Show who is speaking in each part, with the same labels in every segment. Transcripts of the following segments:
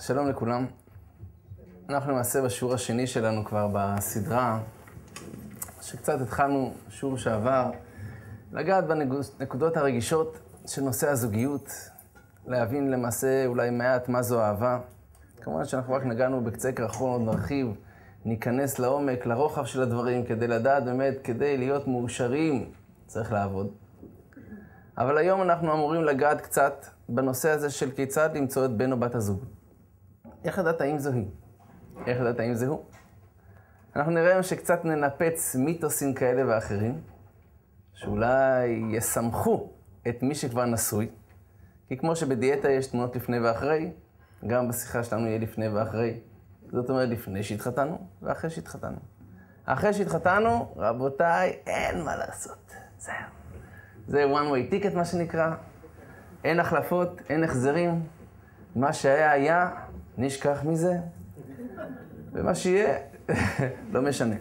Speaker 1: שלום לכולם. אנחנו למעשה בשיעור השני שלנו כבר בסדרה, שקצת התחלנו שיעור שעבר, לגעת בנקודות הרגישות של נושא הזוגיות, להבין למעשה אולי מעט מה זו אהבה. כמובן שאנחנו רק נגענו בקצה קרחון, עוד נרחיב, ניכנס לעומק, לרוחב של הדברים, כדי לדעת באמת, כדי להיות מאושרים, צריך לעבוד. אבל היום אנחנו אמורים לגעת קצת בנושא הזה של כיצד למצוא את בן או בת הזוג. איך לדעת האם זו היא? איך לדעת האם זה הוא? אנחנו נראה שקצת ננפץ מיתוסים כאלה ואחרים, שאולי יסמכו את מי שכבר נשוי, כי כמו שבדיאטה יש תמונות לפני ואחרי, גם בשיחה שלנו יהיה לפני ואחרי. זאת אומרת, לפני שהתחתנו ואחרי שהתחתנו. אחרי שהתחתנו, רבותיי, אין מה לעשות. זהו. זה one way ticket, מה שנקרא. אין החלפות, אין החזרים. מה שהיה היה, נשכח מזה. ומה שיהיה, לא משנה.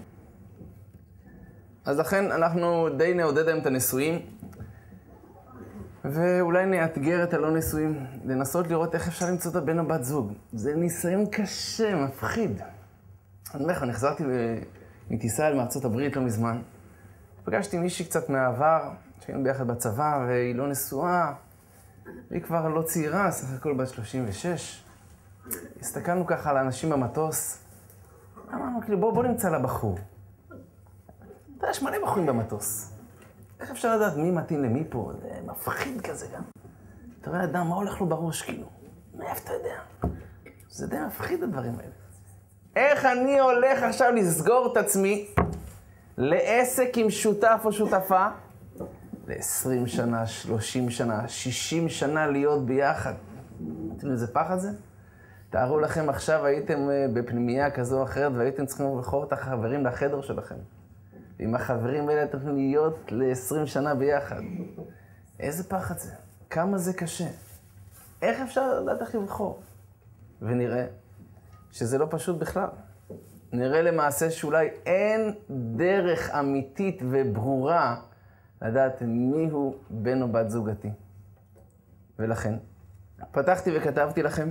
Speaker 1: אז לכן אנחנו די נעודד היום את הנשואים, ואולי נאתגר את הלא נשואים, לנסות לראות איך אפשר למצוא את הבן או בת זוג. זה ניסיון קשה, מפחיד. אני אומר לך, נחזרתי מטיסה אל מארצות הברית לא מזמן. פגשתי מישהי קצת מהעבר, שהיינו ביחד בצבא, והיא לא נשואה, והיא כבר לא צעירה, סך הכל בת 36. הסתכלנו ככה על האנשים במטוס, אמרנו, כאילו, בוא נמצא לבחור. יש מלא בחורים במטוס. איך אפשר לדעת מי מתאים למי פה? זה מפחיד כזה גם. אתה רואה אדם, מה הולך לו בראש, כאילו? מאיפה אתה יודע? זה די מפחיד הדברים האלה. איך אני הולך עכשיו לסגור את עצמי לעסק עם שותף או שותפה? ל-20 שנה, 30 שנה, 60 שנה להיות ביחד. אתם איזה פחד זה? תארו לכם עכשיו הייתם בפנימייה כזו או אחרת והייתם צריכים לבחור את החברים לחדר שלכם. ועם החברים האלה אתם יכולים להיות ל-20 שנה ביחד. איזה פחד זה? כמה זה קשה? איך אפשר לדעת איך לבחור? ונראה שזה לא פשוט בכלל. נראה למעשה שאולי אין דרך אמיתית וברורה לדעת מיהו בן או בת זוגתי. ולכן, פתחתי וכתבתי לכם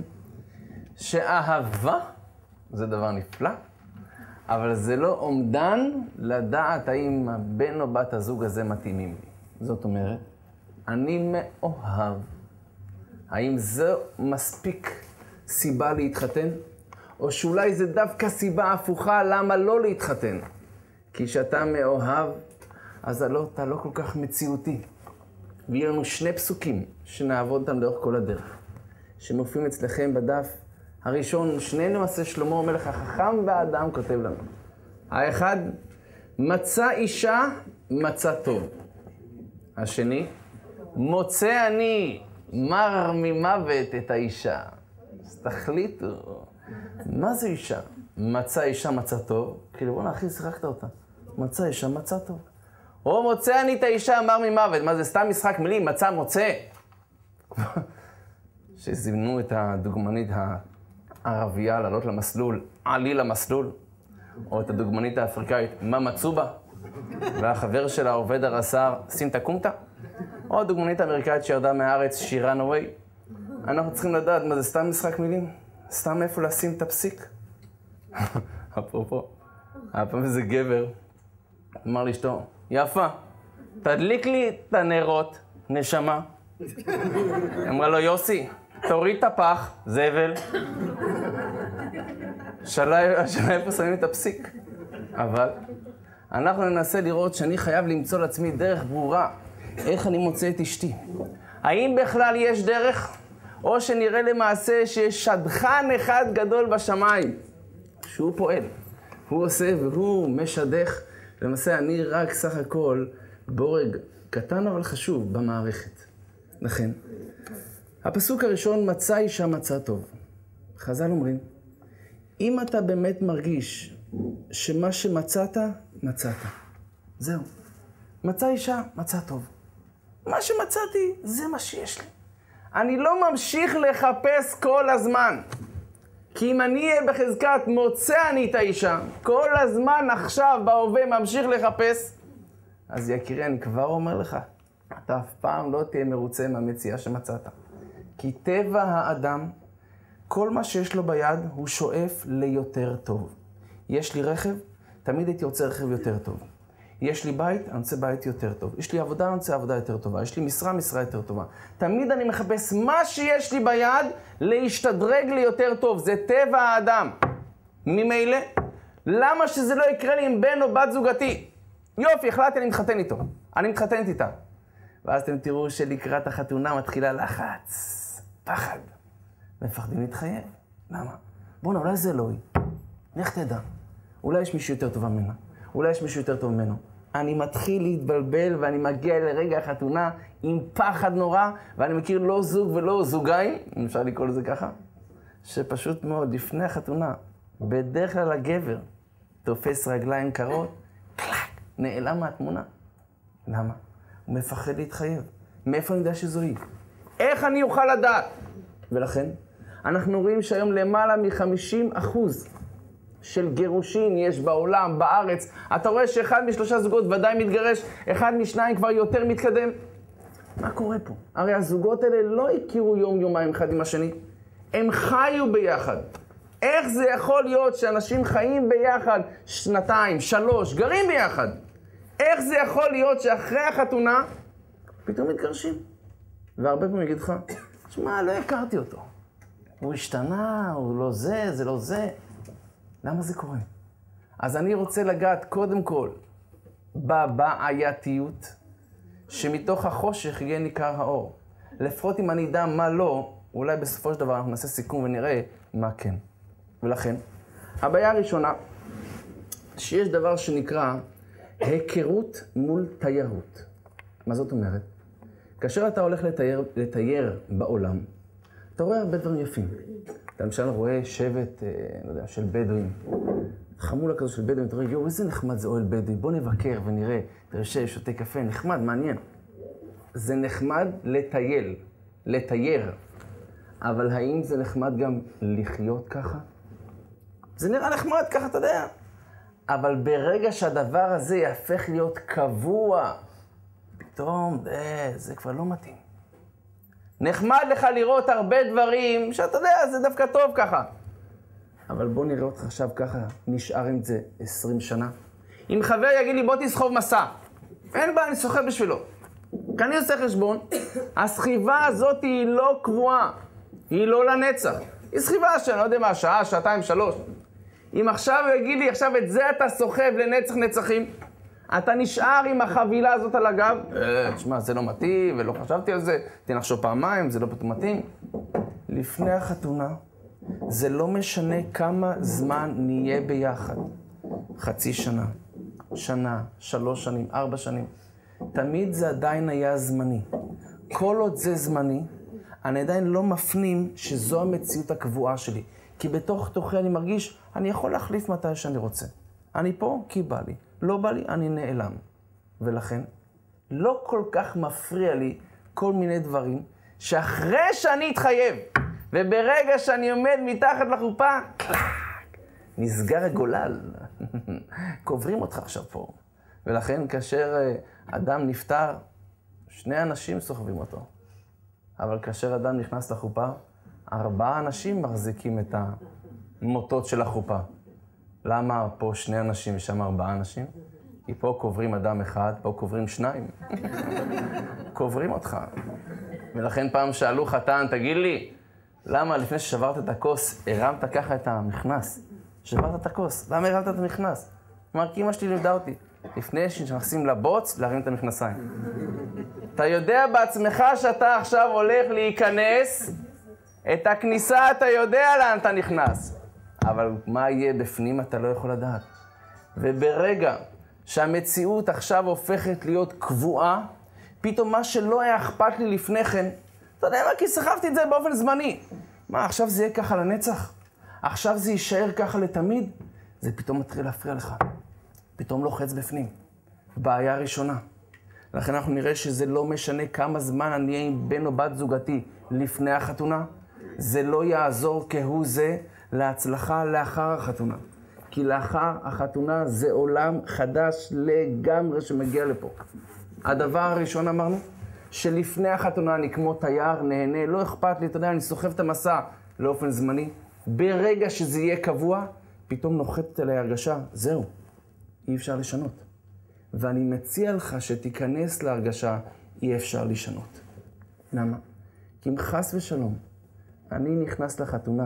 Speaker 1: שאהבה זה דבר נפלא, אבל זה לא אומדן לדעת האם הבן או בת הזוג הזה מתאימים לי. זאת אומרת, אני מאוהב. האם זו מספיק סיבה להתחתן? או שאולי זה דווקא סיבה הפוכה למה לא להתחתן? כי כשאתה מאוהב, אז אתה לא כל כך מציאותי. ויהיה לנו שני פסוקים שנעבוד אותם לאורך כל הדרך, שמופיעים אצלכם בדף. הראשון, שנינו למעשה שלמה המלך החכם והאדם כותב לנו. האחד, מצא אישה, מצא טוב. השני, מוצא אני מר ממוות את האישה. אז תחליטו, מה זה אישה? מצא אישה, מצא טוב. כאילו, בוא נאחי, שיחקת אותה. מצא אישה, מצא טוב. או מוצא אני את האישה, מר ממוות. מה זה, סתם משחק מילים, מצא, מוצא. שזימנו את הדוגמנית הערבייה לעלות למסלול, עלי למסלול, או את הדוגמנית האפריקאית, מה מצאו בה? והחבר שלה עובד הרס"ר, סינטה קומטה, או הדוגמנית האמריקאית שירדה מהארץ, שירן אווי. אנחנו צריכים לדעת מה זה סתם משחק מילים? סתם איפה לשים את הפסיק? אפרופו, הפעם איזה גבר, אמר לאשתו, יפה, תדליק לי את הנרות, נשמה. אמרה לו, יוסי, תוריד את הפח, זבל. השאלה איפה שמים את הפסיק. אבל אנחנו ננסה לראות שאני חייב למצוא לעצמי דרך ברורה. איך אני מוצא את אשתי? האם בכלל יש דרך? או שנראה למעשה שיש שדכן אחד גדול בשמיים, שהוא פועל. הוא עושה והוא משדך. למעשה אני רק סך הכל בורג קטן אבל חשוב במערכת. לכן, הפסוק הראשון, מצא אישה מצא טוב. חז"ל אומרים, אם אתה באמת מרגיש שמה שמצאת, מצאת. זהו. מצא אישה, מצא טוב. מה שמצאתי, זה מה שיש לי. אני לא ממשיך לחפש כל הזמן. כי אם אני אהיה בחזקת מוצא אני את האישה, כל הזמן עכשיו בהווה ממשיך לחפש, אז יקירי, אני כבר אומר לך, אתה אף פעם לא תהיה מרוצה מהמציאה שמצאת. כי טבע האדם, כל מה שיש לו ביד הוא שואף ליותר טוב. יש לי רכב, תמיד הייתי רוצה רכב יותר טוב. יש לי בית, אני רוצה בית יותר טוב. יש לי עבודה, אני רוצה עבודה יותר טובה. יש לי משרה, משרה יותר טובה. תמיד אני מחפש מה שיש לי ביד להשתדרג לי יותר טוב. זה טבע האדם. ממילא, למה שזה לא יקרה לי עם בן או בת זוגתי? יופי, החלטתי, אני מתחתן איתו. אני מתחתנת איתה. ואז אתם תראו שלקראת החתונה מתחילה לחץ, פחד. מפחדים להתחייב. למה? בוא'נה, אולי זה לא היא. איך תדע? אולי יש מישהו יותר טובה ממנה. אולי יש מישהו יותר טוב ממנו. אני מתחיל להתבלבל ואני מגיע לרגע החתונה עם פחד נורא, ואני מכיר לא זוג ולא זוגיים, אם אפשר לקרוא לזה ככה, שפשוט מאוד לפני החתונה, בדרך כלל הגבר תופס רגליים קרות, קלק, נעלם מהתמונה. למה? הוא מפחד להתחייב. מאיפה אני יודע שזו היא? איך אני אוכל לדעת? ולכן, אנחנו רואים שהיום למעלה מ-50% של גירושין יש בעולם, בארץ. אתה רואה שאחד משלושה זוגות ודאי מתגרש, אחד משניים כבר יותר מתקדם. מה קורה פה? הרי הזוגות האלה לא הכירו יום-יומיים אחד עם השני. הם חיו ביחד. איך זה יכול להיות שאנשים חיים ביחד 2, 3, גרים ביחד? איך זה יכול להיות שאחרי החתונה פתאום מתגרשים? והרבה פעמים יגיד לך, שמע, לא הכרתי אותו. הוא השתנה, הוא לא זה, זה לא זה. למה זה קורה? אז אני רוצה לגעת קודם כל בבעייתיות, שמתוך החושך יהיה ניכר האור. לפחות אם אני אדע מה לא, אולי בסופו של דבר אנחנו נעשה סיכום ונראה מה כן. ולכן, הבעיה הראשונה, שיש דבר שנקרא היכרות מול תיירות. מה זאת אומרת? כאשר אתה הולך לתייר בעולם, אתה רואה הרבה דברים יפים. אתה למשל רואה שבט, לא יודע, של בדואים. חמולה כזו של בדואים, אתה רואה, יואו, איזה נחמד זה אוהל בדואי, בוא נבקר ונראה, אתה יושב, שותה קפה, נחמד, מעניין. זה נחמד לטייר. אבל האם זה נחמד גם לחיות ככה? זה נראה נחמד ככה, אתה יודע. אבל ברגע שהדבר הזה יהפך להיות קבוע, פתאום, זה כבר לא מתאים. נחמד לך לראות הרבה דברים שאתה יודע, זה דווקא טוב ככה. אבל בוא נראה אותך עכשיו ככה, נשאר עם זה 20 שנה. אם חבר יגיד לי, בוא תסחוב מסע. אין בעיה, אני סוחב בשבילו. כי אני עושה חשבון, הסחיבה הזאת היא לא קבועה. היא לא לנצח. היא סחיבה שאני לא יודע מה, שעה, שעתיים, 3. אם עכשיו הוא יגיד לי, עכשיו את זה אתה סוחב לנצח נצחים, אתה נשאר עם החבילה הזאת על הגב, תשמע, זה לא מתאים, ולא חשבתי על זה, תנחשוב פעמיים, זה לא מתאים. לפני החתונה, זה לא משנה כמה זמן נהיה ביחד. 0.5 שנה, שנה, 3 שנים, 4 שנים. תמיד זה עדיין היה זמני. כל עוד זה זמני, אני עדיין לא מפנים שזו המציאות הקבועה שלי. כי בתוך תוכי אני מרגיש, אני יכול להחליף מתי שאני רוצה. אני פה כי בא לי. לא בא לי, אני נעלם. ולכן, לא כל כך מפריע לי כל מיני דברים, שאחרי שאני אתחייב, וברגע שאני עומד מתחת לחופה, נסגר הגולל. קוברים אותך עכשיו פה. ולכן, כאשר אדם נפטר, 2 אנשים סוחבים אותו. אבל כאשר אדם נכנס לחופה, 4 אנשים מחזיקים את המוטות של החופה. למה פה 2 אנשים ושם 4 אנשים? כי פה קוברים אדם אחד, פה קוברים 2. קוברים אותך. ולכן פעם שאלו חתן, תגיד לי, למה לפני ששברת את הכוס, הרמת ככה את המכנס? שברת את הכוס, למה הרמת את המכנס? אמר, כי אמא שלי לימדה אותי. לפני שנכנסים לבוץ, להרים את המכנסיים. אתה יודע בעצמך שאתה עכשיו הולך להיכנס, את הכניסה אתה יודע לאן אתה נכנס. אבל מה יהיה בפנים אתה לא יכול לדעת. וברגע שהמציאות עכשיו הופכת להיות קבועה, פתאום מה שלא היה אכפת לי לפני כן, אתה יודע מה? כי סחבתי את זה באופן זמני. מה, עכשיו זה יהיה ככה לנצח? עכשיו זה יישאר ככה לתמיד? זה פתאום מתחיל להפריע לך. פתאום לוחץ בפנים. בעיה ראשונה. לכן אנחנו נראה שזה לא משנה כמה זמן אני אהיה עם בן או בת זוגתי לפני החתונה. זה לא יעזור כהוא זה להצלחה לאחר החתונה. כי לאחר החתונה זה עולם חדש לגמרי שמגיע לפה. הדבר הראשון אמרנו, שלפני החתונה אני כמו תייר, נהנה, לא אכפת לי, אתה יודע, אני סוחב את המסע. לאופן זמני. ברגע שזה יהיה קבוע, פתאום נוחתת אליי הרגשה, זהו, אי אפשר לשנות. ואני מציע לך שתיכנס להרגשה, אי אפשר לשנות. למה? כי אם חס ושלום, אני נכנס לחתונה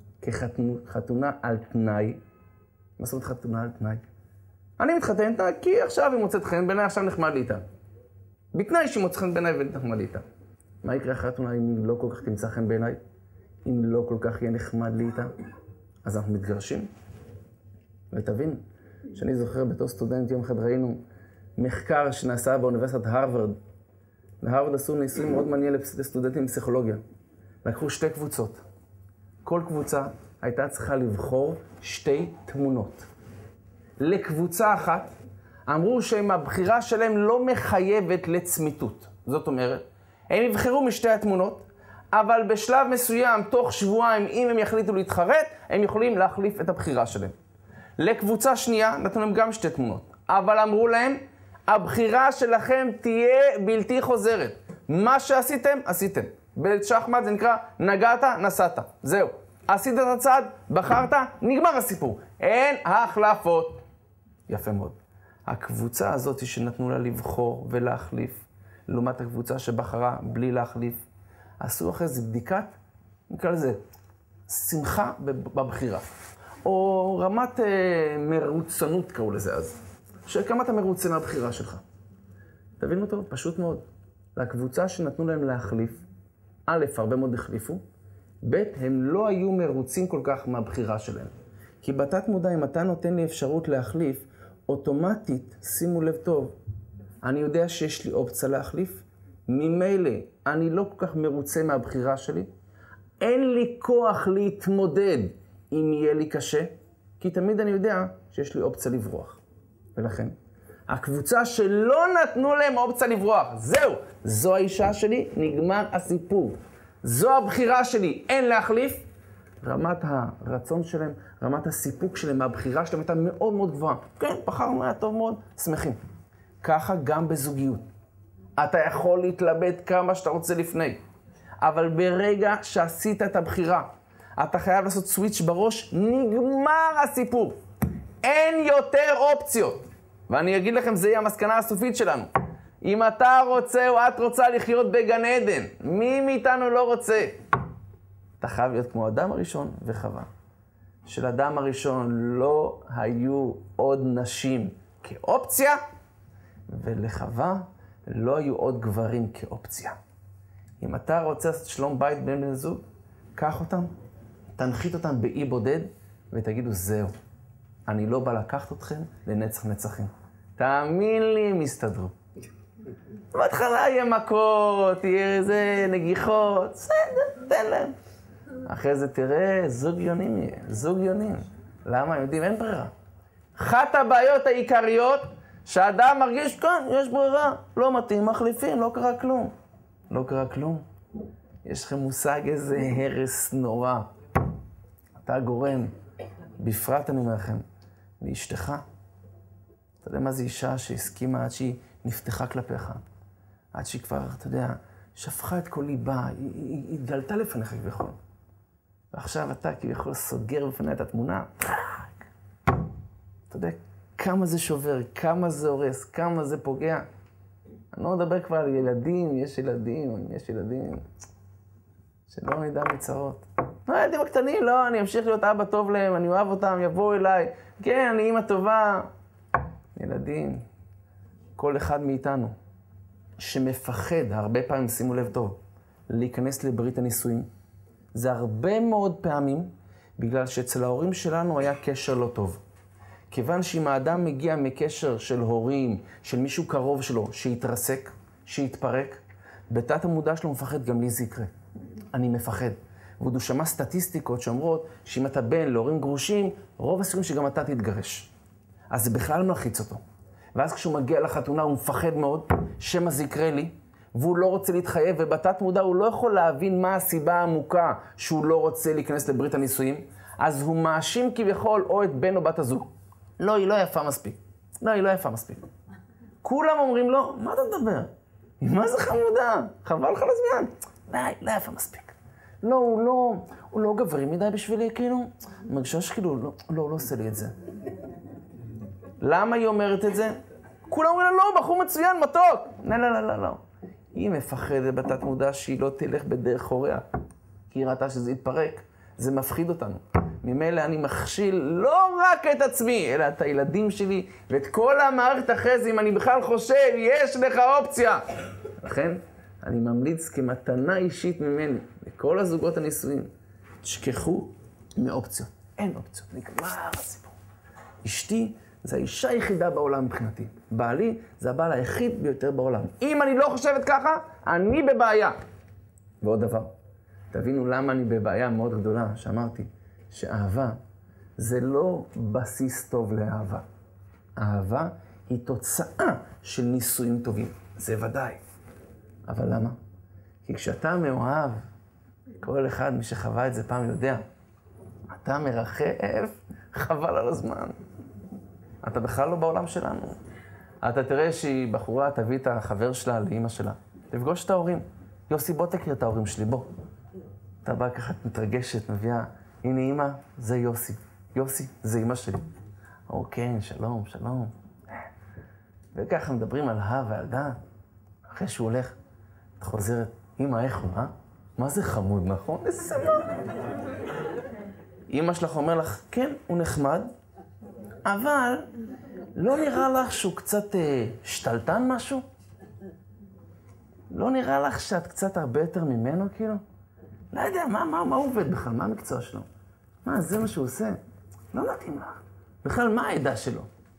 Speaker 1: כחתונה על תנאי. מה זאת אומרת חתונה על תנאי? אני מתחתן איתה כי עכשיו היא מוצאת חן בעיניי, עכשיו נחמד לי איתה. בתנאי שהיא מוצאת חן בעיניי ונחמד לי איתה. מה יקרה אחרי החתונה אם היא לא כל כך תמצא חן בעיניי? אם לא כל כך יהיה נחמד לי איתה? אז אנחנו מתגרשים. ותבין, שאני זוכר בתור סטודנט, יום אחד ראינו מחקר שנעשה באוניברסיטת הרווארד. בהרווארד עשו ניסוי מאוד מעניין לסטודנטים בפסיכולוגיה. לקחו 2 קבוצות. כל קבוצה הייתה צריכה לבחור 2 תמונות. לקבוצה אחת אמרו שהבחירה שלהם לא מחייבת לצמיתות. זאת אומרת, הם יבחרו משתי התמונות, אבל בשלב מסוים, תוך שבועיים, אם הם יחליטו להתחרט, הם יכולים להחליף את הבחירה שלהם. לקבוצה שנייה נתנו להם גם 2 תמונות, אבל אמרו להם, הבחירה שלכם תהיה בלתי חוזרת. מה שעשיתם, עשיתם. בשחמט זה נקרא, נגעת, נסעת. זהו. עשית את הצעד, בחרת, נגמר הסיפור. אין החלפות. יפה מאוד. הקבוצה הזאת שנתנו לה לבחור ולהחליף, לעומת הקבוצה שבחרה בלי להחליף, עשו אחרי זה בדיקת, נקרא לזה, שמחה בבחירה. או רמת מרוצנות קראו לזה אז. שכמה אתה מרוצה מהבחירה שלך. תבינו אותו, פשוט מאוד. לקבוצה שנתנו להם להחליף, א', הרבה מאוד החליפו, ב', הם לא היו מרוצים כל כך מהבחירה שלהם. כי בתת מודע, אם אתה נותן לי אפשרות להחליף, אוטומטית, שימו לב טוב, אני יודע שיש לי אופציה להחליף, ממילא אני לא כל כך מרוצה מהבחירה שלי, אין לי כוח להתמודד אם יהיה לי קשה, כי תמיד אני יודע שיש לי אופציה לברוח. ולכן, הקבוצה שלא נתנו להם אופציה לברוח, זהו, זו האישה שלי, נגמר הסיפור. זו הבחירה שלי, אין להחליף. רמת הרצון שלהם, רמת הסיפוק שלהם, הבחירה שלהם הייתה מאוד מאוד גבוהה. כן, בחרנו, היה טוב מאוד, שמחים. ככה גם בזוגיות. אתה יכול להתלבט כמה שאתה רוצה לפני, אבל ברגע שעשית את הבחירה, אתה חייב לעשות סוויץ' בראש, נגמר הסיפור. אין יותר אופציות. ואני אגיד לכם, זה יהיה המסקנה הסופית שלנו. אם אתה רוצה או את רוצה לחיות בגן עדן, מי מאיתנו לא רוצה? אתה חייב להיות כמו אדם הראשון וחווה. של אדם הראשון לא היו עוד נשים כאופציה, ולחווה לא היו עוד גברים כאופציה. אם אתה רוצה לעשות שלום בית בין בני זוג, קח אותם, תנחית אותם באי בודד, ותגידו, זהו. אני לא בא לקחת אתכם לנצח נצחים. תאמין לי, הם יסתדרו. בהתחלה יהיה מכות, יהיה איזה נגיחות, בסדר, תן להם. אחרי זה תראה, זוג יונים יהיה, זוג יונים. למה? יודעים, אין ברירה. אחת הבעיות העיקריות, שהאדם מרגיש, כאן, יש ברירה, לא מתאים, מחליפים, לא קרה כלום. לא קרה כלום. יש לכם מושג איזה הרס נורא. אתה גורם, בפרט אני אומר לכם, לאשתך. אתה יודע מה זה אישה שהסכימה עד שהיא נפתחה כלפיך? עד שהיא כבר, אתה יודע, שפכה את כל ליבה, היא התגלתה לפניך כביכול. ועכשיו אתה כביכול סוגר בפני את התמונה. אתה יודע כמה זה שובר, כמה זה הורס, כמה זה פוגע. אני לא מדבר כבר על ילדים, יש ילדים, שלא נדע מצרות. לא, ילדים הקטנים, לא, אני אמשיך להיות אבא טוב להם, אני אוהב אותם, יבואו אליי. כן, אני אמא טובה. ילדים, כל אחד מאיתנו שמפחד, הרבה פעמים, שימו לב טוב, להיכנס לברית הנישואים, זה הרבה מאוד פעמים בגלל שאצל ההורים שלנו היה קשר לא טוב. כיוון שאם האדם מגיע מקשר של הורים, של מישהו קרוב שלו, שהתרסק, שהתפרק, בתת המודע שלו מפחד, גם לי זה יקרה. אני מפחד. ועוד הוא שמע סטטיסטיקות שאומרות שאם אתה בן להורים גרושים, רוב הסיכויים שגם אתה תתגרש. אז זה בכלל לא מלחיץ אותו. ואז כשהוא מגיע לחתונה הוא מפחד מאוד, שמה זה יקרה לי, והוא לא רוצה להתחייב, ובתת מודע הוא לא יכול להבין מה הסיבה העמוקה שהוא לא רוצה להיכנס לברית הנישואים, אז הוא מאשים כביכול או את בן או בת הזוג. לא, היא לא יפה מספיק. לא, היא לא יפה מספיק. כולם אומרים לו, מה אתה מדבר? מה זה חמודה? חבל לך לזמן. לא, היא לא יפה מספיק. לא, הוא לא גברי מדי בשבילי, כאילו. מרגישה שכאילו, לא עושה לי את זה. למה היא אומרת את זה? כולם אומרים לה, לא, בחור מצוין, מתוק. לא. היא מפחדת בתת מודע שהיא לא תלך בדרך חוריה. כי היא ראתה שזה יתפרק. זה מפחיד אותנו. ממילא אני מכשיל לא רק את עצמי, אלא את הילדים שלי ואת כל המערכת אחרי זה, אם אני בכלל חושב, יש לך אופציה. לכן, אני ממליץ כמתנה אישית ממני, לכל הזוגות הנישואים, תשכחו מאופציות. אין אופציות, נגמר הסיפור. אשתי זה האישה היחידה בעולם מבחינתי. בעלי זה הבעל היחיד ביותר בעולם. אם אני לא חושבת ככה, אני בבעיה. ועוד דבר, תבינו למה אני בבעיה מאוד גדולה, שאמרתי, שאהבה זה לא בסיס טוב לאהבה. אהבה היא תוצאה של נישואים טובים, זה ודאי. אבל למה? כי כשאתה מאוהב, כל אחד מי שחווה את זה פעם יודע, אתה מרחב, חבל על הזמן. אתה בכלל לא בעולם שלנו. אתה תראה שהיא בחורה, תביא את החבר שלה לאמא שלה. תפגוש את ההורים. יוסי, בוא תכיר את ההורים שלי, בוא. אתה בא ככה, מתרגשת, מביאה, הנה אמא, זה יוסי. יוסי, זה אמא שלי. כן, שלום. וככה מדברים על ועל דה. אחרי שהוא הולך, את חוזרת, אמא, איך הוא, מה זה חמוד, נכון? איזה מה? אמא שלך אומר לך, כן, הוא נחמד, אבל לא נראה לך שהוא קצת שתלטן משהו? לא נראה לך שאת קצת הרבה יותר ממנו, כאילו? לא יודע, מה הוא עובד בכלל? מה המקצוע שלו? זה מה שהוא עושה? לא מתאים לך. בכלל, מה העדה שלו?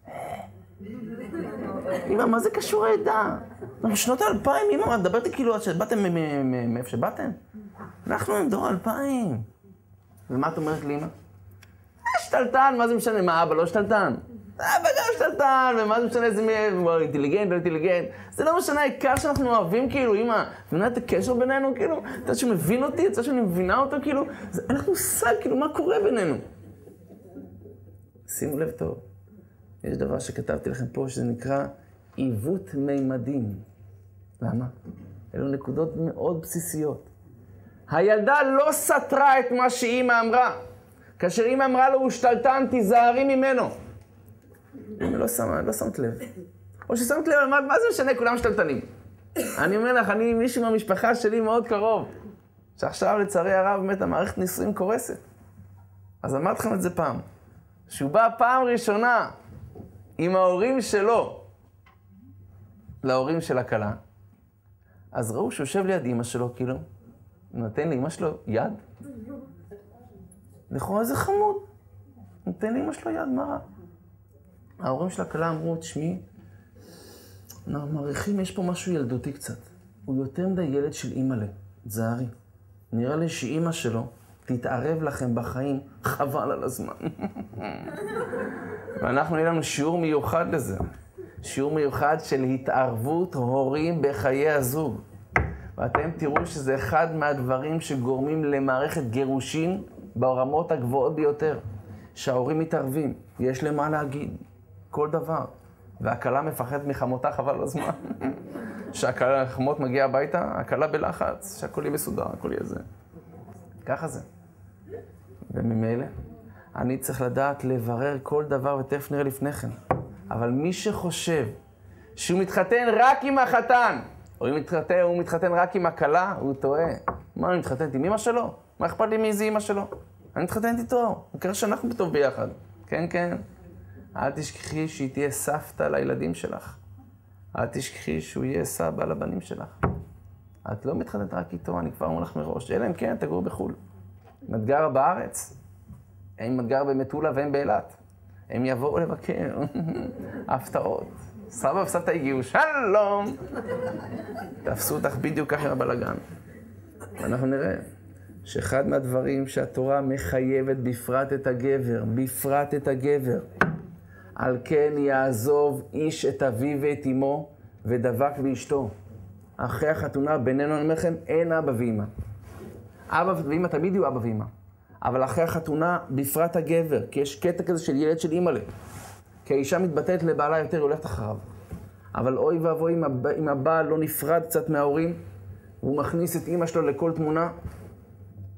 Speaker 1: אמא, מה זה קשור העדה? שנות ה-2000, אמא, דברתי כאילו, שבאתם מאיפה שבאתם? אנחנו עם דור 2000. ומה את אומרת לי, אמא? שתלטן, מה זה משנה? מה, אבא לא שתלטן? אבא גם שתלטן, ומה זה משנה איזה אינטליגנט, לא אינטליגנט? זה לא משנה, העיקר שאנחנו אוהבים, כאילו, אמא, מבינה את הקשר בינינו, כאילו? אתה יודע שהוא מבין אותי, אתה יודע שאני מבינה אותו, כאילו? אין לך מושג, כאילו, מה קורה בינינו? שימו לב טוב. יש דבר שכתבתי לכם פה, שזה נקרא עיוות מימדים. למה? אלו נקודות מאוד בסיסיות. הילדה לא סתרה את מה שאמא אמרה. כאשר אמא אמרה לו, הוא שתלטן, תיזהרי ממנו. אמא לא שמת לב. או ששמת לב, מה זה משנה? כולם שתלטנים. אני אומר לך, אני מישהו מהמשפחה שלי מאוד קרוב, שעכשיו לצערי הרב באמת המערכת נישואים קורסת. אז אמרתי לכם את זה פעם. שהוא בא פעם ראשונה עם ההורים שלו להורים של הכלה, אז ראו שהוא יושב ליד אמא שלו, כאילו, נותן לאמא שלו יד. לכאורה איזה חמוד. נותן לאמא שלו יד, מה רע? ההורים של הכלה אמרו, תשמעי, אנחנו מעריכים, יש פה משהו ילדותי קצת. הוא יותר מדי ילד של אמא לה, זהרי. נראה לי שאמא שלו תתערב לכם בחיים, חבל על הזמן. ואנחנו יהיה לנו שיעור מיוחד לזה. שיעור מיוחד של התערבות הורים בחיי הזוג. ואתם תראו שזה אחד מהדברים שגורמים למערכת גירושים ברמות הגבוהות ביותר. שההורים מתערבים, יש להם מה להגיד, כל דבר. והכלה מפחדת מחמותה, חבל על הזמן. שהחמות מגיע הביתה, הכלה בלחץ, שהכל יהיה מסודר, הכל יהיה זה. ככה זה. וממילא, אני צריך לדעת לברר כל דבר, ותכף נראה לפני כן. אבל מי שחושב שהוא מתחתן רק עם החתן, או הוא מתחתן רק עם הכלה, הוא טועה. מה, אני מתחתנת עם אמא שלו? מה אכפת לי מאיזה אמא שלו? אני מתחתנת איתו, מקרה שאנחנו בטוב ביחד. כן, כן. אל תשכחי שהיא תהיה סבתא לילדים שלך. אל תשכחי שהוא יהיה סבא לבנים שלך. את לא מתחתנת רק איתו, אני כבר אומר לך מראש. אלא אם כן, תגור בחול. אם את גרה בארץ, אם את גרה במטולה והם באילת, הם יבואו לבקר. הפתעות. סבא וסבתא הגיעו, שלום! תפסו אותך בדיוק ככה עם הבלגן. ואנחנו נראה שאחד מהדברים שהתורה מחייבת בפרט את הגבר, על כן יעזוב איש את אביו ואת אמו ודבק באשתו. אחרי החתונה בינינו, אני אומר לכם, אין אבא ואמא. אבא ואמא תמיד יהיו אבא ואמא. אבל אחרי החתונה, בפרט הגבר, כי יש קטע כזה של ילד של אמא לה. כי האישה מתבטאת לבעלה יותר, היא הולכת אחריו. אבל אוי ואבוי אם הבעל לא נפרד קצת מההורים, והוא מכניס את אמא שלו לכל תמונה,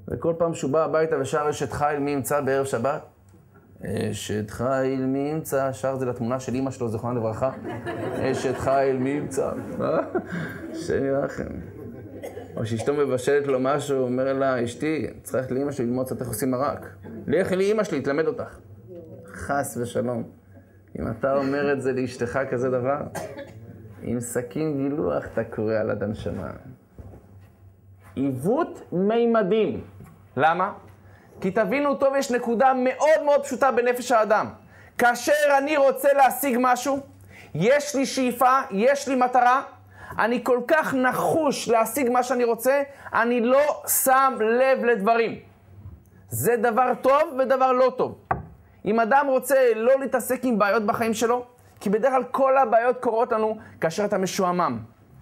Speaker 1: וכל פעם שהוא בא הביתה ושר אשת חיל מי ימצא בערב שבת, אשת חיל מי ימצא, שר זה לתמונה של אמא שלו, זכרונה לברכה, אשת חיל מי ימצא, השם ירחם. או שאשתו מבשלת לו משהו, אומר לה, אשתי, צריך ללכת לאמא שלי ללמוד קצת איך עושים מרק. לכי לאמא שלי, תלמד אותך. חס ושלום. אם אתה אומר את זה לאשתך כזה דבר, עם סכין גילוח אתה קורא על עד הנשמה. עיוות מימדים. למה? כי תבינו טוב, יש נקודה מאוד מאוד פשוטה בנפש האדם. כאשר אני רוצה להשיג משהו, יש לי שאיפה, יש לי מטרה, אני כל כך נחוש להשיג מה שאני רוצה, אני לא שם לב לדברים. זה דבר טוב ודבר לא טוב. אם אדם רוצה לא להתעסק עם בעיות בחיים שלו, כי בדרך כלל כל הבעיות קורות לנו כאשר אתה משועמם.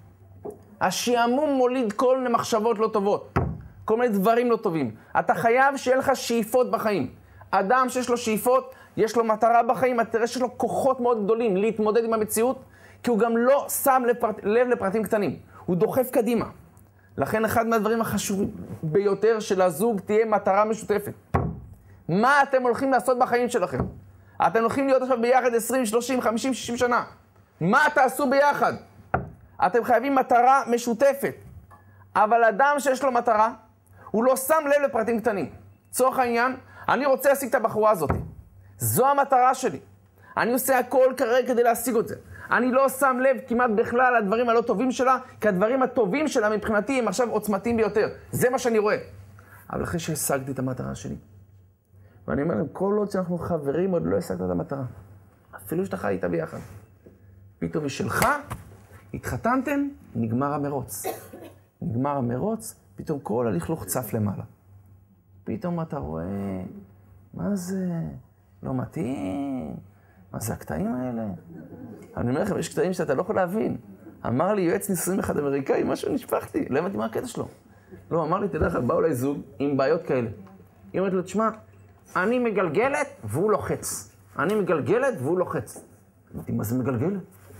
Speaker 1: השעמום מוליד כל מיני מחשבות לא טובות, כל מיני דברים לא טובים. אתה חייב שיהיה לך שאיפות בחיים. אדם שיש לו שאיפות, יש לו מטרה בחיים, אתה תראה שיש לו כוחות מאוד גדולים להתמודד עם המציאות, כי הוא גם לא שם לב לפרטים קטנים. הוא דוחף קדימה. לכן אחד מהדברים החשובים ביותר של הזוג תהיה מטרה משותפת. מה אתם הולכים לעשות בחיים שלכם? אתם הולכים להיות עכשיו ביחד 20, 30, 50, 60 שנה. מה תעשו ביחד? אתם חייבים מטרה משותפת. אבל אדם שיש לו מטרה, הוא לא שם לב לפרטים קטנים. לצורך העניין, אני רוצה להשיג את הבחורה הזאת. זו המטרה שלי. אני עושה הכל כרגע כדי להשיג את זה. אני לא שם לב כמעט בכלל לדברים הלא טובים שלה, כי הדברים הטובים שלה מבחינתי הם עכשיו עוצמתיים ביותר. זה מה שאני רואה. אבל אחרי שהשגתי את המטרה שלי, ואני אומר להם, כל עוד שאנחנו חברים עוד לא השגת את המטרה. אפילו שאתה חי איתה ביחד. פתאום משלך, התחתנתם, נגמר המרוץ. נגמר המרוץ, פתאום כל הלכלוך צף למעלה. פתאום אתה רואה, מה זה? לא מתאים. מה זה הקטעים האלה? אני אומר לכם, יש קטעים שאתה לא יכול להבין. אמר לי יועץ נישואים אחד אמריקאי, משהו נשפחתי, לא הבנתי מה הקטע שלו. לא, אמר לי, תדע לך, באו אליי זוג עם בעיות כאלה. היא אומרת לו, תשמע, אני מגלגלת והוא לוחץ. אני מגלגלת והוא לוחץ. אמרתי, מה זה מגלגלת?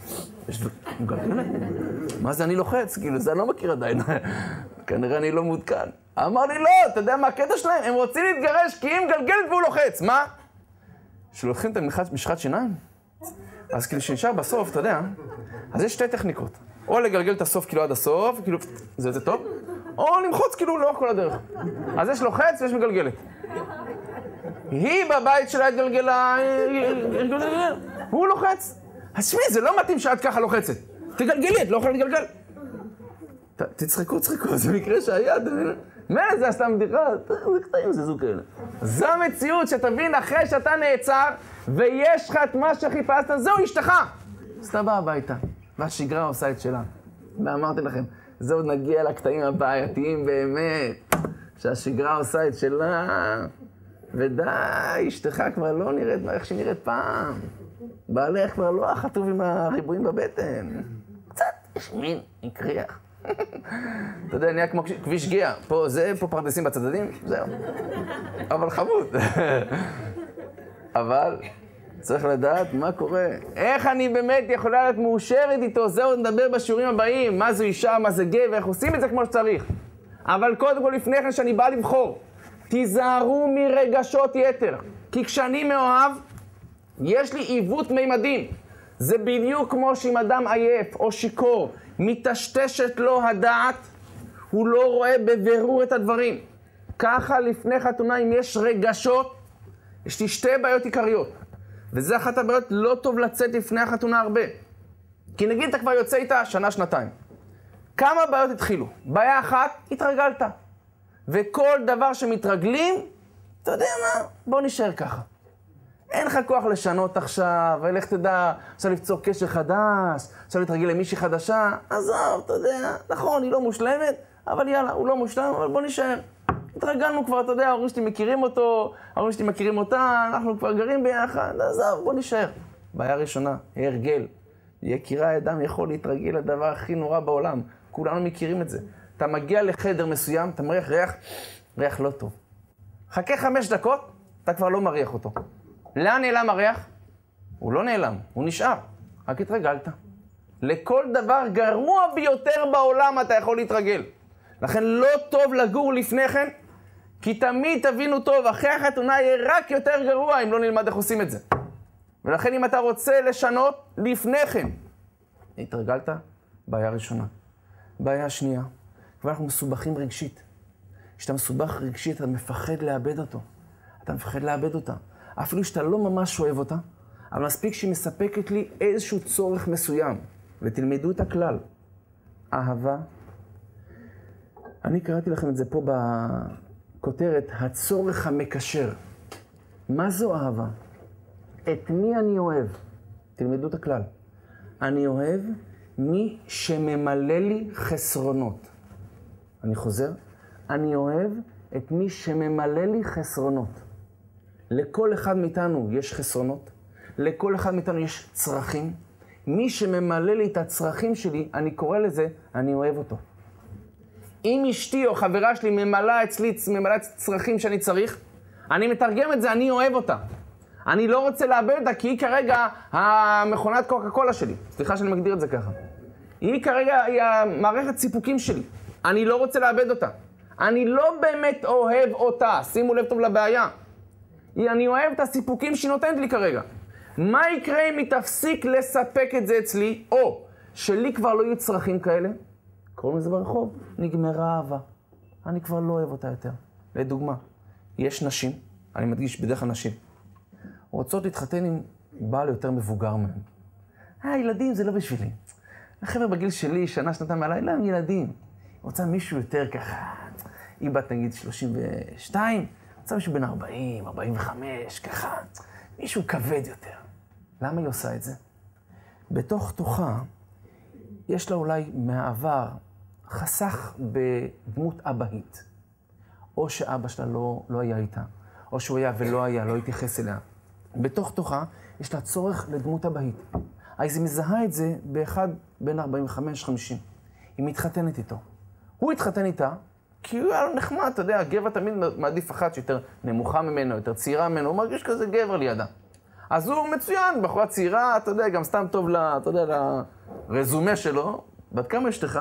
Speaker 1: מגלגלת? מה זה אני לוחץ? כאילו, זה אני לא מכיר עדיין. כנראה אני לא מעודכן. אמר לי, לא, אתה יודע מה הקטע שלהם? הם רוצים להתגרש כי היא מגלגלת והוא לוחץ. מה? שלוקחים את משחת שיניים? אז כאילו שנשאר בסוף, אתה יודע, אז יש שתי טכניקות. או לגלגל את הסוף כאילו עד הסוף, כאילו, זה טוב, או למחוץ כאילו לאורך כל הדרך. אז יש לוחץ ויש מגלגלת. היא בבית שלה התגלגלה, והוא לוחץ. אז שמי, זה לא מתאים שאת ככה לוחצת. תגלגלי, את לא יכולה להתגלגל. תצחקו, זה מקרה שהיה, מה זה סתם בדיחה? זה קטעים, זה זוג כאלה. זו המציאות שתבין אחרי שאתה נעצר, ויש לך את מה שחיפשת, זהו אשתך. אז אתה בא הביתה, והשגרה עושה את שלה. ואמרתי לכם, זה עוד נגיע לקטעים הבעייתיים באמת, שהשגרה עושה את שלה, ודי, אשתך כבר לא נראית איך שהיא נראית פעם. בעלך כבר לא החטוב עם הריבועים בבטן. קצת, יש מין, יקריח. אתה יודע, נהיה כמו כביש גיאה. פה פרדסים בצדדים, זהו. אבל חמוד. אבל צריך לדעת מה קורה. איך אני באמת יכולה להיות מאושרת איתו? זהו, נדבר בשיעורים הבאים. מה זו אישה, מה זה גבר, איך עושים את זה כמו שצריך. אבל קודם כל לפני כן שאני בא לבחור, תיזהרו מרגשות יתר. כי כשאני מאוהב, יש לי עיוות מימדים. זה בדיוק כמו שאם אדם עייף או שיקור, מתשתשת לו הדעת, הוא לא רואה בבירור את הדברים. ככה לפני חתונה, אם יש רגשות, יש לי שתי בעיות עיקריות. וזה אחת הבעיות, לא טוב לצאת לפני החתונה הרבה. כי נגיד אתה כבר יוצא איתה שנה, שנתיים. כמה בעיות התחילו? בעיה אחת, התרגלת. וכל דבר שמתרגלים, אתה יודע מה? בוא נשאר ככה. אין לך כוח לשנות עכשיו, ולך תדע, עכשיו לפצור קשר חדש, עכשיו להתרגיל למישהי חדשה, עזוב, אתה יודע, נכון, היא לא מושלמת, אבל יאללה, הוא לא מושלם, אבל בוא נשאר. התרגלנו כבר, אתה יודע, ההורים שלי מכירים אותו, ההורים שלי מכירים אותה, אנחנו כבר גרים ביחד, עזוב, בוא נשאר. בעיה ראשונה, הרגל. יקירה אדם יכול להתרגיל לדבר הכי נורא בעולם, כולנו מכירים את זה. אתה מגיע לחדר מסוים, אתה מריח ריח לא טוב. חכה 5 דקות, אתה כבר לא מריח אותו. לאן נעלם הריח? הוא לא נעלם, הוא נשאר. רק התרגלת. לכל דבר גרוע ביותר בעולם אתה יכול להתרגל. לכן לא טוב לגור לפני כן, כי תמיד תבינו טוב, אחרי החתונה יהיה רק יותר גרוע אם לא נלמד איך עושים את זה. ולכן אם אתה רוצה לשנות, לפני כן. התרגלת? בעיה ראשונה. בעיה שנייה, כבר אנחנו מסובכים רגשית. כשאתה מסובך רגשית, אתה מפחד לאבד אותו. אתה מפחד לאבד אותה. אפילו שאתה לא ממש אוהב אותה, אבל מספיק שהיא מספקת לי איזשהו צורך מסוים. ותלמדו את הכלל. אהבה. אני קראתי לכם את זה פה בכותרת, הצורך המקשר. מה זו אהבה? את מי אני אוהב? תלמדו את הכלל. אני אוהב מי שממלא לי חסרונות. אני חוזר. אני אוהב את מי שממלא לי חסרונות. לכל אחד מאיתנו יש חסרונות. לכל אחד מאיתנו יש צרכים. מי שממלא לי את הצרכים שלי, אני קורא לזה, אני אוהב אותו. אם אשתי או חברה שלי ממלאה אצלי, ממלאה צרכים שאני צריך, אני מתרגם את זה, אני אוהב אותה. אני לא רוצה לאבד אותה, כי היא כרגע המכונת קוקה קולה שלי. סליחה שאני מגדיר את זה ככה. היא כרגע, היא המערכת סיפוקים שלי. אני לא רוצה לאבד אותה. אני לא באמת אוהב אותה. שימו לב טוב לבעיה. אני אוהב את הסיפוקים שהיא נותנת לי כרגע. מה יקרה אם היא תפסיק לספק את זה אצלי, או שלי כבר לא יהיו צרכים כאלה? קוראים לזה ברחוב, נגמרה אהבה. אני כבר לא אוהב אותה יותר. לדוגמה, יש נשים, אני מדגיש בדרך כלל נשים, רוצות להתחתן עם בעל יותר מבוגר מהם. ילדים זה לא בשבילי. החבר'ה בגיל שלי, שנה, שנתיים מעלה, אין להם ילדים. רוצה מישהו יותר ככה, היא בת נגיד 32, רוצה מישהו בין 40, 45, ככה, מישהו כבד יותר. למה היא עושה את זה? בתוך תוכה, יש לה אולי מהעבר חסך בדמות אבהית. או שאבא שלה לא היה איתה, או שהוא היה ולא היה, לא התייחס אליה. בתוך תוכה יש לה צורך לדמות אבהית. אז היא מזהה את זה באחד בין 45-50. היא מתחתנת איתו. הוא התחתן איתה, כי הוא היה לו נחמד, אתה יודע, גבר תמיד מעדיף אחת שיותר נמוכה ממנו, יותר צעירה ממנו, הוא מרגיש כזה גבר לידה. אז הוא מצוין, בחורה צעירה, אתה יודע, גם סתם טוב אתה יודע, לרזומה שלו. בת כמה אשתך?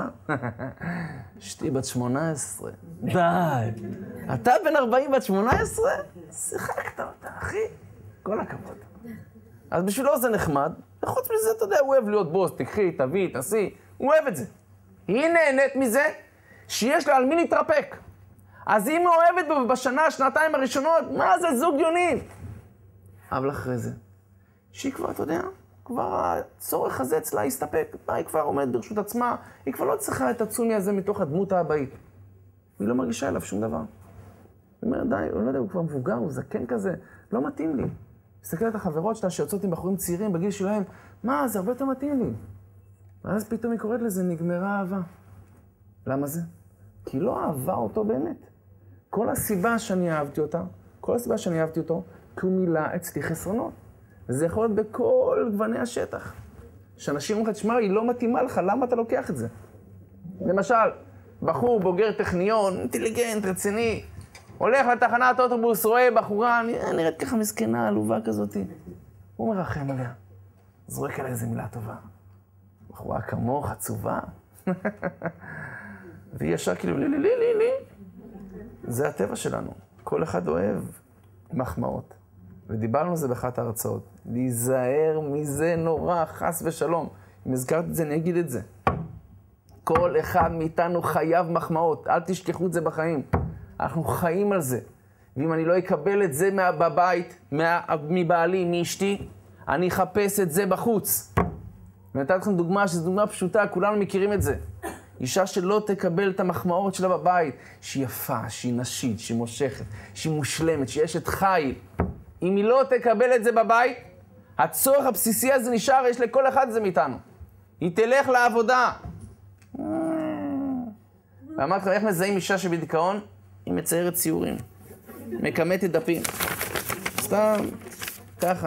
Speaker 1: אשתי בת 18. די. אתה בן 40 בת 18? שיחקת אותה, אחי. כל הכבוד. אז בשבילו זה נחמד, וחוץ מזה, אתה יודע, הוא אוהב להיות בוס, תקחי, תביא, תעשי, הוא אוהב את זה. היא נהנית מזה שיש לה על מי להתרפק. אז אם היא אוהבת בו בשנה, שנתיים הראשונות, מה זה זוג יונים? אבל אחרי זה, שהיא כבר, אתה יודע, כבר הצורך הזה אצלה הסתפק, היא כבר עומדת ברשות עצמה, היא כבר לא צריכה את הצומי הזה מתוך הדמות האבהית. היא לא מרגישה אליו שום דבר. היא אומרת, די, הוא לא יודע, הוא כבר מבוגר, הוא זקן כזה, לא מתאים לי. מסתכל את החברות שלה שיוצאות עם בחורים צעירים בגיל שלהם, מה, זה הרבה יותר מתאים לי. ואז פתאום היא קוראת לזה, נגמרה אהבה. למה זה? כי היא לא אהבה אותו באמת. כל הסיבה שאני אהבתי אותה, כי הוא מילא אצלי חסרונות. וזה יכול להיות בכל גווני השטח. שאנשים אומרים לך, תשמע, היא לא מתאימה לך, למה אתה לוקח את זה? למשל, בחור בוגר טכניון, אינטליגנט, רציני, הולך לתחנת אוטובוס, רואה בחורה, נראית ככה מסכנה, עלובה כזאת. הוא מרחם עליה. זורק עליה איזה מילה טובה. בחורה כמוך, עצובה. והיא ישר כאילו, לי. זה הטבע שלנו. כל אחד אוהב מחמאות. ודיברנו על זה באחת ההרצאות. להיזהר מזה נורא, חס ושלום. אם הזכרת את זה, אני אגיד את זה. כל אחד מאיתנו חייב מחמאות. אל תשכחו את זה בחיים. אנחנו חיים על זה. ואם אני לא אקבל את זה בבית, מבעלי, מאשתי, אני אחפש את זה בחוץ. ונתתי לכם דוגמה, שזו דוגמה פשוטה, כולנו מכירים את זה. אישה שלא תקבל את המחמאות שלה בבית, שהיא יפה, שהיא נשית, שהיא מושכת, שהיא מושלמת, שהיא אשת חיל. אם היא לא תקבל את זה בבית, הצורך הבסיסי הזה נשאר, יש לכל אחד זה מאיתנו. היא תלך לעבודה. ואמרתי לך, איך מזהים אישה שבדיכאון? היא מציירת ציורים. מקמטת דפים. סתם, ככה.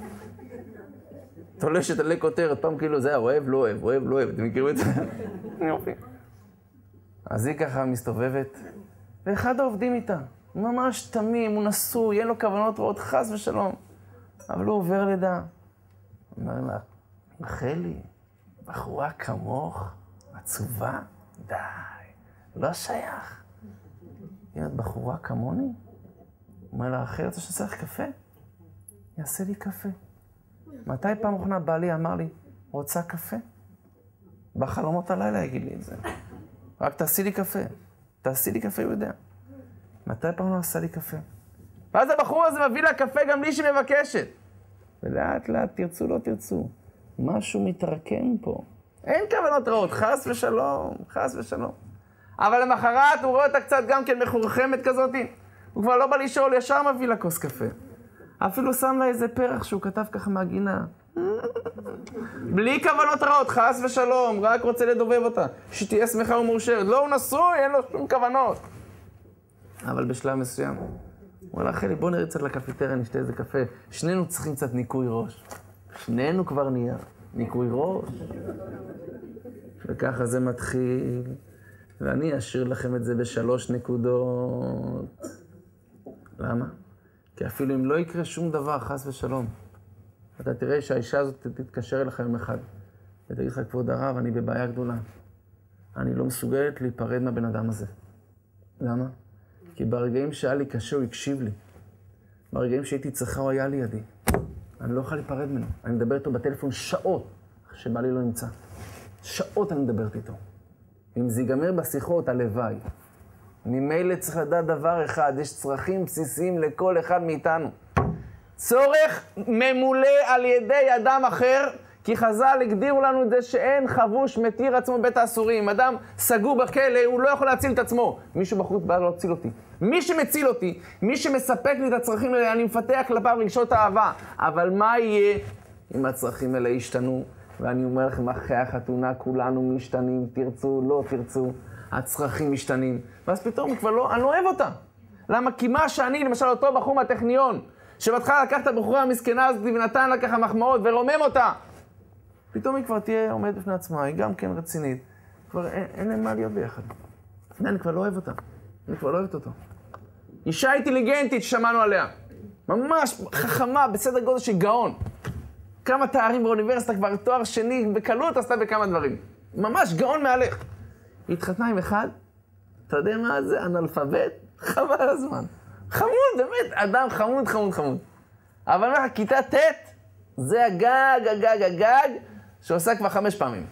Speaker 1: תולשת עלי כותרת, פעם כאילו זה היה אוהב, לא אוהב, אוהב, לא אוהב. אתם מכירו את זה? יופי. אז היא ככה מסתובבת, ואחד העובדים איתה. ממש תמים, הוא נשוי, אין לו כוונות רעות, חס ושלום. אבל הוא עובר לידה. אומר לה, רחלי, בחורה כמוך, עצובה? די, לא שייך. אם את בחורה כמוני, הוא אומר לה, אחרי רוצה שעשה לך קפה? יעשה לי קפה. מתי פעם אחרונה בעלי אמר לי, רוצה קפה? בחלומות הלילה יגיד לי את זה. רק תעשי לי קפה. תעשי לי קפה, הוא יודע. מתי פעם לא עשה לי קפה? ואז הבחור הזה מביא לה קפה גם בלי שהיא מבקשת. ולאט לאט תרצו, לא תרצו. משהו מתרקם פה. אין כוונות רעות, חס ושלום, חס ושלום. אבל למחרת הוא רואה אותה קצת גם כן מחורחמת כזאת. הוא כבר לא בא לשאול, ישר מביא לה כוס קפה. אפילו שם לה איזה פרח שהוא כתב ככה מהגינה. בלי כוונות רעות, חס ושלום, רק רוצה לדובב אותה. שתהיה שמחה ומאושרת. לא, הוא נשוי, אין לו שום כוונות. אבל בשלב מסוים, הוא אומר לה, חלי, בוא נראה קצת לקפיטריה, נשתה איזה קפה. שנינו צריכים קצת ניקוי ראש. שנינו כבר נהיה ניקוי ראש. וככה זה מתחיל. ואני אשאיר לכם את זה ב3 נקודות. למה? כי אפילו אם לא יקרה שום דבר, חס ושלום, אתה תראה שהאישה הזאת תתקשר אליך יום אחד, ותגיד לך, כבוד הרב, אני בבעיה גדולה. אני לא מסוגלת להיפרד מהבן אדם הזה. למה? כי ברגעים שהיה לי קשה, הוא הקשיב לי. ברגעים שהייתי צריכה, הוא היה לידי. אני לא יכול להיפרד ממנו. אני מדבר איתו בטלפון שעות, שבעלי לא נמצא. שעות אני מדברת איתו. אם זה ייגמר בשיחות, הלוואי. ממילא צריך לדעת דבר אחד, יש צרכים בסיסיים לכל אחד מאיתנו. צורך ממולא על ידי אדם אחר, כי חז"ל הגדירו לנו את זה שאין חבוש מתיר עצמו בית האסורים. אדם סגור בכלא, הוא לא יכול להציל את עצמו. מישהו בחוץ בא להציל אותי. מי שמציל אותי, מי שמספק לי את הצרכים האלה, אני מפתח כלפיו רגשות אהבה. אבל מה יהיה אם הצרכים האלה ישתנו? ואני אומר לכם, אחרי החתונה כולנו משתנים, תרצו, לא תרצו. הצרכים משתנים. ואז פתאום כבר לא, אני לא אוהב אותה. למה? כי מה שאני, למשל אותו בחור מהטכניון, שבהתחלה לקח את הבחורה המסכנה הזאת ונתן לה ככה מחמאות ורומם אותה. פתאום היא כבר תהיה עומדת בפני עצמה, היא גם כן רצינית. כבר אין להם מה להיות ביחד. אני כבר לא אוהב אותה. אני כבר לא אוהבת אותו. אישה אינטליגנטית ששמענו עליה. ממש חכמה, בסדר גודל של גאון. כמה תארים באוניברסיטה, כבר תואר שני בקלות עשתה בכמה דברים. ממש גאון מהלך. היא התחתנה עם אחד, אתה יודע מה זה? אנאלפבית, חבל על הזמן. חמוד, באמת, אדם חמוד, חמוד, חמוד. אבל מה, כיתה ט' זה הגג, שעושה כבר 5 פעמים.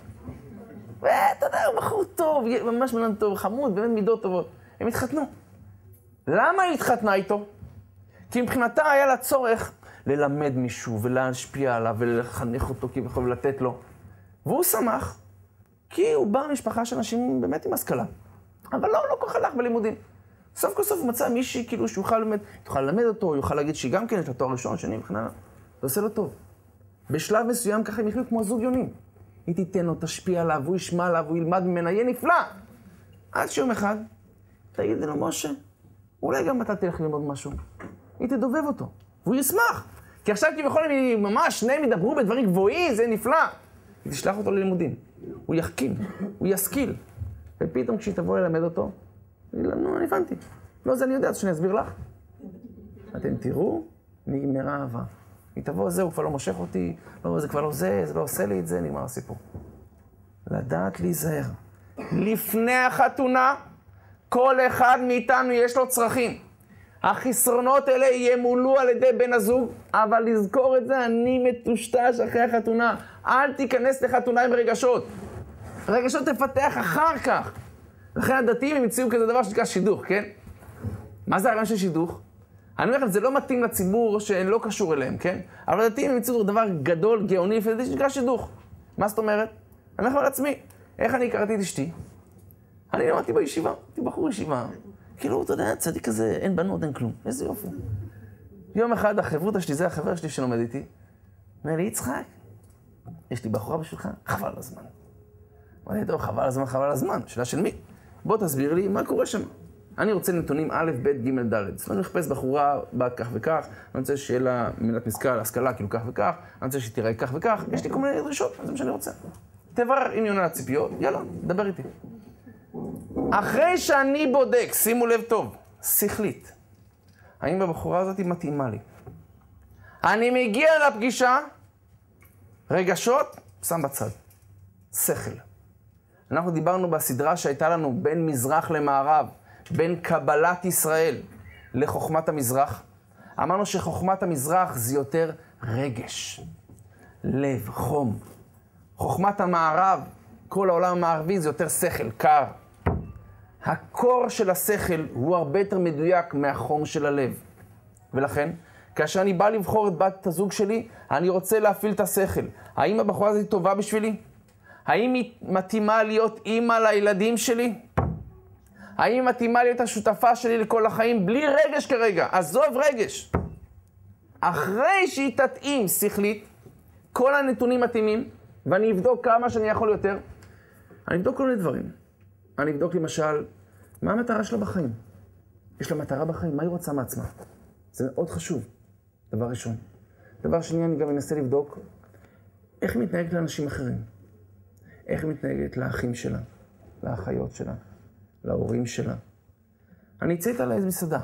Speaker 1: ואתה יודע, הוא בחור טוב, ממש מנהל טוב, חמוד, באמת מידות טובות. הם התחתנו. למה היא התחתנה איתו? כי מבחינתה היה לה צורך ללמד מישהו ולהשפיע עליו ולחנך אותו כביכול ולתת לו. והוא שמח. כי הוא בא ממשפחה של אנשים באמת עם השכלה. אבל לא כל כך הלך בלימודים. סוף כל סוף הוא מצא מישהי כאילו שהוא יוכל ללמד אותו, יוכל להגיד שהיא גם כן יש לה תואר ראשון, שני וכננה. זה עושה לו טוב. בשלב מסוים ככה הם יחיו כמו זוג יונים. היא תיתן לו, תשפיע עליו, הוא ישמע עליו, הוא ילמד ממנה, יהיה נפלא. עד שיום אחד, תגיד לו, משה, אולי גם אתה תלך ללמוד משהו. היא תדובב אותו, והוא ישמח. כי עכשיו כביכול הם ממש, שניהם ידברו בדברים גבוהים, זה נפלא. היא תשלח אותו ללימודים. הוא יחכים, הוא ישכיל. ופתאום כשהיא תבוא ללמד אותו, היא לה, נו, אני הבנתי. לא, זה אני יודע, אז שאני אסביר לך. אתם תראו, נגמרה אהבה. היא תבוא, זהו, כבר לא מושך אותי, לא, זה כבר לא זה לא עושה לי את זה, נגמר הסיפור. לדעת להיזהר. לפני החתונה, כל אחד מאיתנו יש לו צרכים. החסרונות האלה ימולאו על ידי בן הזוג, אבל לזכור את זה, אני מטושטש אחרי החתונה. אל תיכנס לחתונה עם רגשות. רגשות תפתח אחר כך. לכן הדתיים הם הציעו כזה דבר שנקרא שידוך, כן? מה זה הרעיון של שידוך? אני אומר לכם, זה לא מתאים לציבור שלא קשור אליהם, כן? אבל הדתיים הם הציעו דבר גדול, גאוני, וזה שנקרא שידוך. מה זאת אומרת? אני אומר על עצמי, איך אני הכרתי את אשתי? אני למדתי בישיבה, הייתי בחור ישיבה. כאילו, אתה יודע, צדיק כזה, אין בנות, אין כלום. איזה יופי. יום אחד, החברותא שלי, זה החבר שלי שלומד איתי, אומר לי, יצחק, יש לי בחורה בשבילך, חבל על הזמן. אמרתי, טוב, חבל על הזמן, שאלה של מי? בוא תסביר לי מה קורה שם. אני רוצה נתונים א', ב', ג', ד'. זאת אומרת, אני מחפש בחורה בת כך וכך, אני רוצה שיהיה לה מילת משכל, השכלה, כאילו כך וכך, אני רוצה שתראה כך וכך, יש לי כל מיני דרישות, זה מה שאני רוצה. תברר אם היא עונה לציפיות, יאללה, דבר איתי. אחרי שאני בודק, שימו לב טוב, שכלית, האם הבחורה הזאת מתאימה לי? אני מגיע לפגישה, רגשות, שם בצד. שכל. אנחנו דיברנו בסדרה שהייתה לנו בין מזרח למערב, בין קבלת ישראל לחוכמת המזרח. אמרנו שחוכמת המזרח זה יותר רגש, לב, חום. חוכמת המערב, כל העולם המערבי זה יותר שכל, קר. הקור של השכל הוא הרבה יותר מדויק מהחום של הלב. ולכן, כאשר אני בא לבחור את בת הזוג שלי, אני רוצה להפעיל את השכל. האם הבחורה הזאת טובה בשבילי? האם היא מתאימה להיות אימא לילדים שלי? האם היא מתאימה להיות השותפה שלי לכל החיים בלי רגש כרגע? עזוב רגש. אחרי שהיא תתאים שכלית, כל הנתונים מתאימים, ואני אבדוק כמה שאני יכול יותר, אני אבדוק כל מיני דברים. אני אבדוק למשל, מה המטרה שלה בחיים? יש לה מטרה בחיים, מה היא רוצה מעצמה? זה מאוד חשוב, דבר ראשון. דבר שני, אני גם אנסה לבדוק איך היא מתנהגת לאנשים אחרים. איך היא מתנהגת לאחים שלה, לאחיות שלה, להורים שלה. אני אצא איתה לאיזו מסעדה.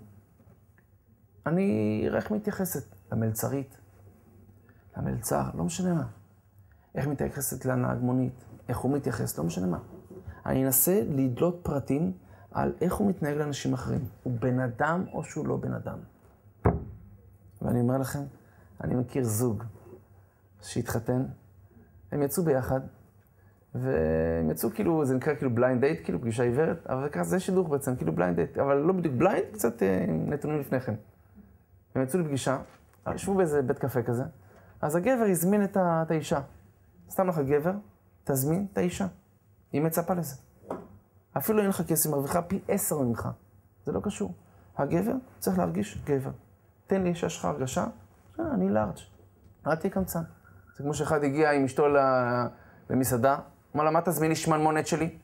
Speaker 1: אני אראה איך מתייחסת למלצרית, למלצר, לא משנה מה. איך מתייחסת לנהג מונית, איך הוא מתייחס, לא משנה מה. אני אנסה לדלות פרטים על איך הוא מתנהג לאנשים אחרים. הוא בן אדם או שהוא לא בן אדם. ואני אומר לכם, אני מכיר זוג שהתחתן, הם יצאו ביחד, והם יצאו כאילו, זה נקרא כאילו בליינד דייט, כאילו פגישה עיוורת, אבל ככה זה שידוך בעצם, כאילו בליינד דייט, אבל לא בדיוק בליינד, קצת נתונים לפניכם. הם יצאו לפגישה, ישבו באיזה בית קפה כזה, אז הגבר הזמין את האישה. סתם לך גבר, תזמין את האישה. היא מצפה לזה. אפילו אין לך כסף, מרוויחה פי 10 ממך. זה לא קשור. הגבר צריך להרגיש גבר. תן לי אישה שלך הרגשה, אני לארג'. אל תהיה קמצן. זה כמו שאחד הגיע עם אשתו למסעדה, אמר לה, מה תזמין לי שמנמונת שלי?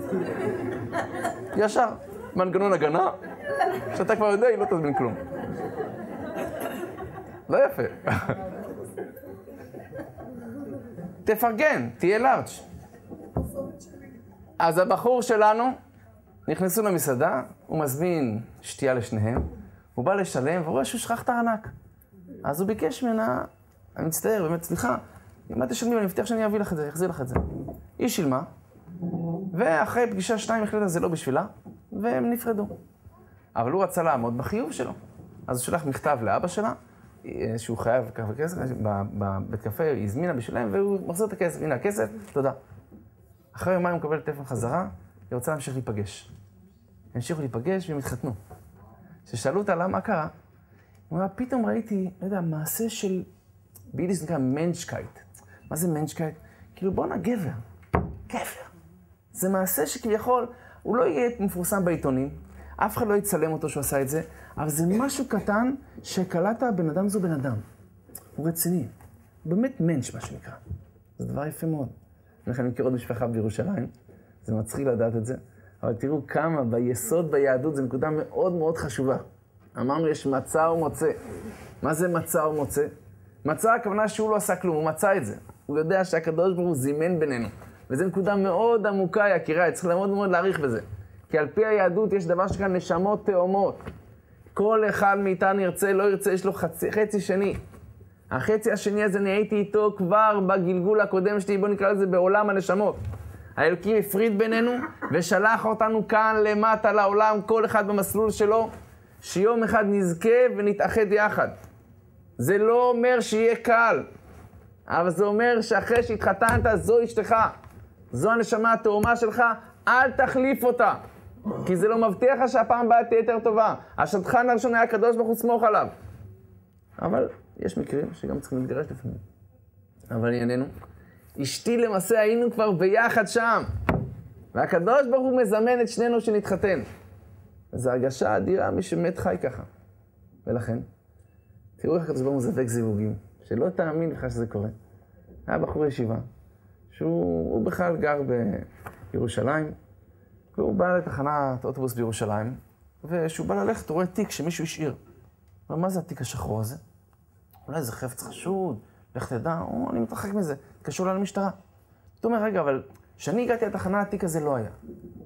Speaker 1: ישר, מנגנון הגנה, שאתה כבר יודע, היא לא תזמין כלום. לא יפה. תפרגן, תהיה לארג'. אז הבחור שלנו נכנסו למסעדה, הוא מזמין שתייה לשניהם, הוא בא לשלם ורואה שהוא שכח את הארנק. אז הוא ביקש ממנה, אני מצטער, באמת, סליחה, אם את תשלמי, אני מבטיח שאני אביא לך את זה, אחזיר לך את זה. היא שילמה, ואחרי פגישה 2 החליטה זה לא בשבילה, והם נפרדו. אבל הוא רצה לעמוד בחיוב שלו. אז הוא שלח מכתב לאבא שלה, שהוא חייב ככה כסף, בבית קפה היא הזמינה בשבילם, והוא מחזיר את הכסף, הנה הכסף, תודה. אחרי יומיים הוא מקבל טלפון חזרה, היא רוצה להמשיך להיפגש. הם המשיכו להיפגש והם התחתנו. כששאלו אותה למה קרה, הוא אמרה, פתאום ראיתי, לא יודע, מעשה של, ביידיש נקרא מנשקייט. מה זה מנשקייט? כאילו בואנה גבר, גבר. זה מעשה שכביכול, הוא לא יהיה מפורסם בעיתונים, אף אחד לא יצלם אותו שהוא עשה את זה, אבל זה משהו קטן שקלט הבן אדם זו בן אדם. הוא רציני. הוא באמת מנש, מה שנקרא. זה דבר יפה מאוד. אני מכיר עוד משפחה בירושלים, זה מצחיק לדעת את זה, אבל תראו כמה ביסוד ביהדות זו נקודה מאוד מאוד חשובה. אמרנו יש מצא ומוצא. מה זה מצא ומוצא? מצא הכוונה שהוא לא עשה כלום, הוא מצא את זה. הוא יודע שהקדוש ברוך הוא זימן בינינו. וזו נקודה מאוד עמוקה, יקירה, צריך מאוד מאוד להעריך בזה. כי על פי היהדות יש דבר שכאן נשמות תאומות. כל אחד מאיתנו ירצה, לא ירצה, יש לו חצי שני. החצי השני הזה אני הייתי איתו כבר בגלגול הקודם שלי, בוא נקרא לזה בעולם הנשמות. האלוקים הפריד בינינו ושלח אותנו כאן למטה לעולם, כל אחד במסלול שלו, שיום אחד נזכה ונתאחד יחד. זה לא אומר שיהיה קל, אבל זה אומר שאחרי שהתחתנת זו אשתך, זו הנשמה התאומה שלך, אל תחליף אותה. כי זה לא מבטיח לך שהפעם הבאה תהיה יותר טובה. השטחן הראשון היה הקדוש ברוך הוא, סמוך עליו. אבל יש מקרים שגם צריכים להתגרש לפעמים. אבל ענייננו, אשתי למעשה היינו כבר ביחד שם. והקדוש ברוך הוא מזמן את שנינו שנתחתן. זו הרגשה אדירה, מי שמת חי ככה. ולכן, תראו איך הקדוש ברוך הוא זבק זיווגים, שלא תאמין לך שזה קורה. היה בחור ישיבה, שהוא בכלל גר בירושלים, והוא בא לתחנת אוטובוס בירושלים, וכשהוא בא ללכת, הוא רואה תיק שמישהו השאיר. מה זה התיק השחור הזה? אולי זה חפץ חשוד, לך תדע, אני מתרחק מזה, תקשור לה למשטרה. אתה אומר, רגע, אבל כשאני הגעתי לתחנה, התיק הזה לא היה.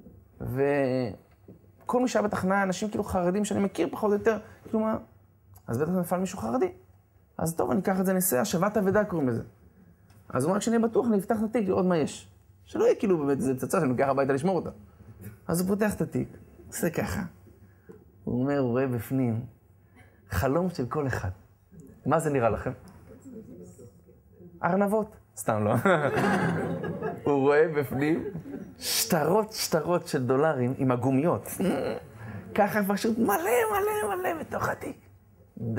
Speaker 1: וכל מי שהיה בתחנה, אנשים כאילו חרדים שאני מכיר פחות או יותר, כאילו מה? אז בטח נפל מישהו חרדי. אז טוב, אני אקח את זה נסיעה, השבת אבדה קוראים לזה. אז הוא אומר, כשאני בטוח, אני אפתח את התיק לראות מה יש. שלא יהיה כאילו באמת איזה פצצה שאני לוקח הביתה לשמור אותה. אז הוא פותח את התיק, עושה ככה. הוא אומר, הוא רואה בפנים חלום של כל אחד. מה זה נראה לכם? ארנבות. סתם לא. הוא רואה בפנים שטרות של דולרים עם הגומיות. ככה פשוט מלא בתוך התיק. די.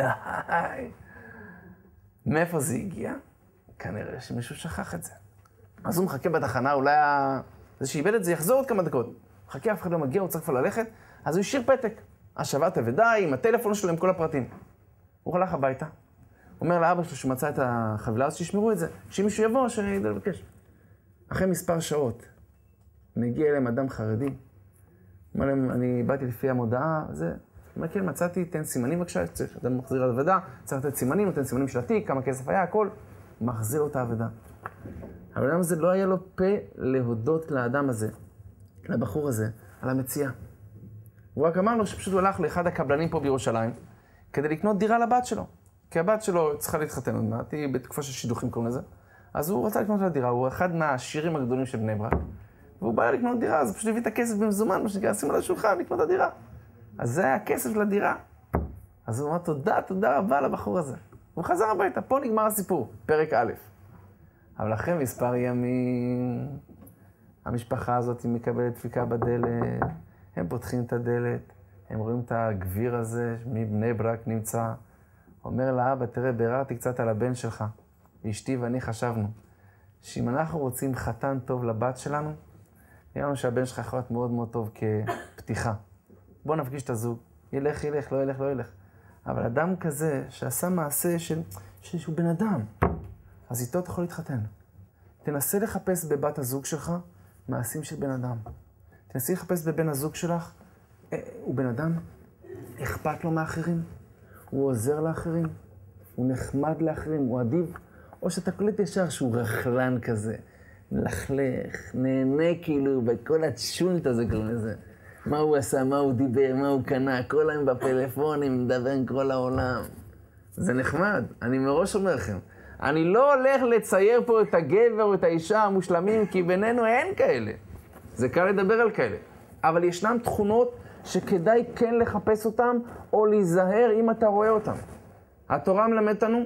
Speaker 1: מאיפה זה הגיע? כנראה שמישהו שכח את זה. אז הוא מחכה בתחנה, אולי זה שאיבד את זה יחזור עוד כמה דקות. מחכה, אף אחד לא מגיע, הוא צריך כבר ללכת, אז הוא השאיר פתק. השבת אבדה עם הטלפון שלו, עם כל הפרטים. הוא הלך הביתה. הוא אומר לאבא שלו שמצא את החבילה, אז שישמרו את זה. שאם מישהו יבוא, שידע לבקש. אחרי מספר שעות, מגיע אליהם אדם חרדי. אומר להם, אני באתי לפי המודעה, זה... אומר, כן, מצאתי, תן סימנים בבקשה, צריך, אדם מחזיר על עבודה, צריך לתת סימנים, נותן סימנים של התיק, כמה כסף היה, הכל. מחזיר לו את העבודה. אבל האדם הזה לא היה לו פה להודות לאדם הזה, לבחור הזה, על המציאה. הוא רק אמר לו שפשוט הוא הלך לאחד הקבלנים פה בירושלים, כדי לקנות דירה לבת שלו. כי הבת שלו צריכה להתחתן עוד מעט, היא בתקופה של שידוכים קוראים לזה. אז הוא רצה לקנות לה דירה, הוא אחד מהשירים הגדולים של בני ברק. והוא בא לקנות דירה, אז הוא פשוט הביא את הכסף במזומן, מה שנקרא, שים על השולחן, לקנות את הדירה. אז זה היה הכסף של הדירה. אז הוא אמר, תודה רבה לבחור הזה. הוא חזר הביתה, פה נגמר הסיפור, פרק א'. אבל אחרי מספר ימים, המשפחה הזאת מקבלת דפיקה בדלת, הם פותחים את הדלת, הם רואים את הגביר הזה, מבני ברק נמצא, אומר לאבא, תראה, ביררתי קצת על הבן שלך, אשתי ואני חשבנו, שאם אנחנו רוצים חתן טוב לבת שלנו, נראה לנו שהבן שלך יכול להיות מאוד מאוד טוב כפתיחה. בוא נפגיש את הזוג, ילך, לא ילך. אבל אדם כזה שעשה מעשה שהוא בן אדם, אז איתו אתה יכול להתחתן. תנסה לחפש בבת הזוג שלך מעשים של בן אדם. תנסי לחפש בבן הזוג שלך, הוא בן אדם, אכפת לו מאחרים, הוא עוזר לאחרים, הוא נחמד לאחרים, הוא אדיב, או שאתה קולט ישר שהוא רכלן כזה, מלכלך, נהנה כאילו בכל הצ'ולט הזה קוראים לזה. מה הוא עשה, מה הוא דיבר, מה הוא קנה, כל היום בפלאפונים, מדבר עם כל העולם. זה נחמד, אני מראש אומר לכם. אני לא הולך לצייר פה את הגבר או את האישה המושלמים, כי בינינו אין כאלה. זה קל לדבר על כאלה. אבל ישנם תכונות שכדאי כן לחפש אותם, או להיזהר אם אתה רואה אותם. התורה מלמדת לנו,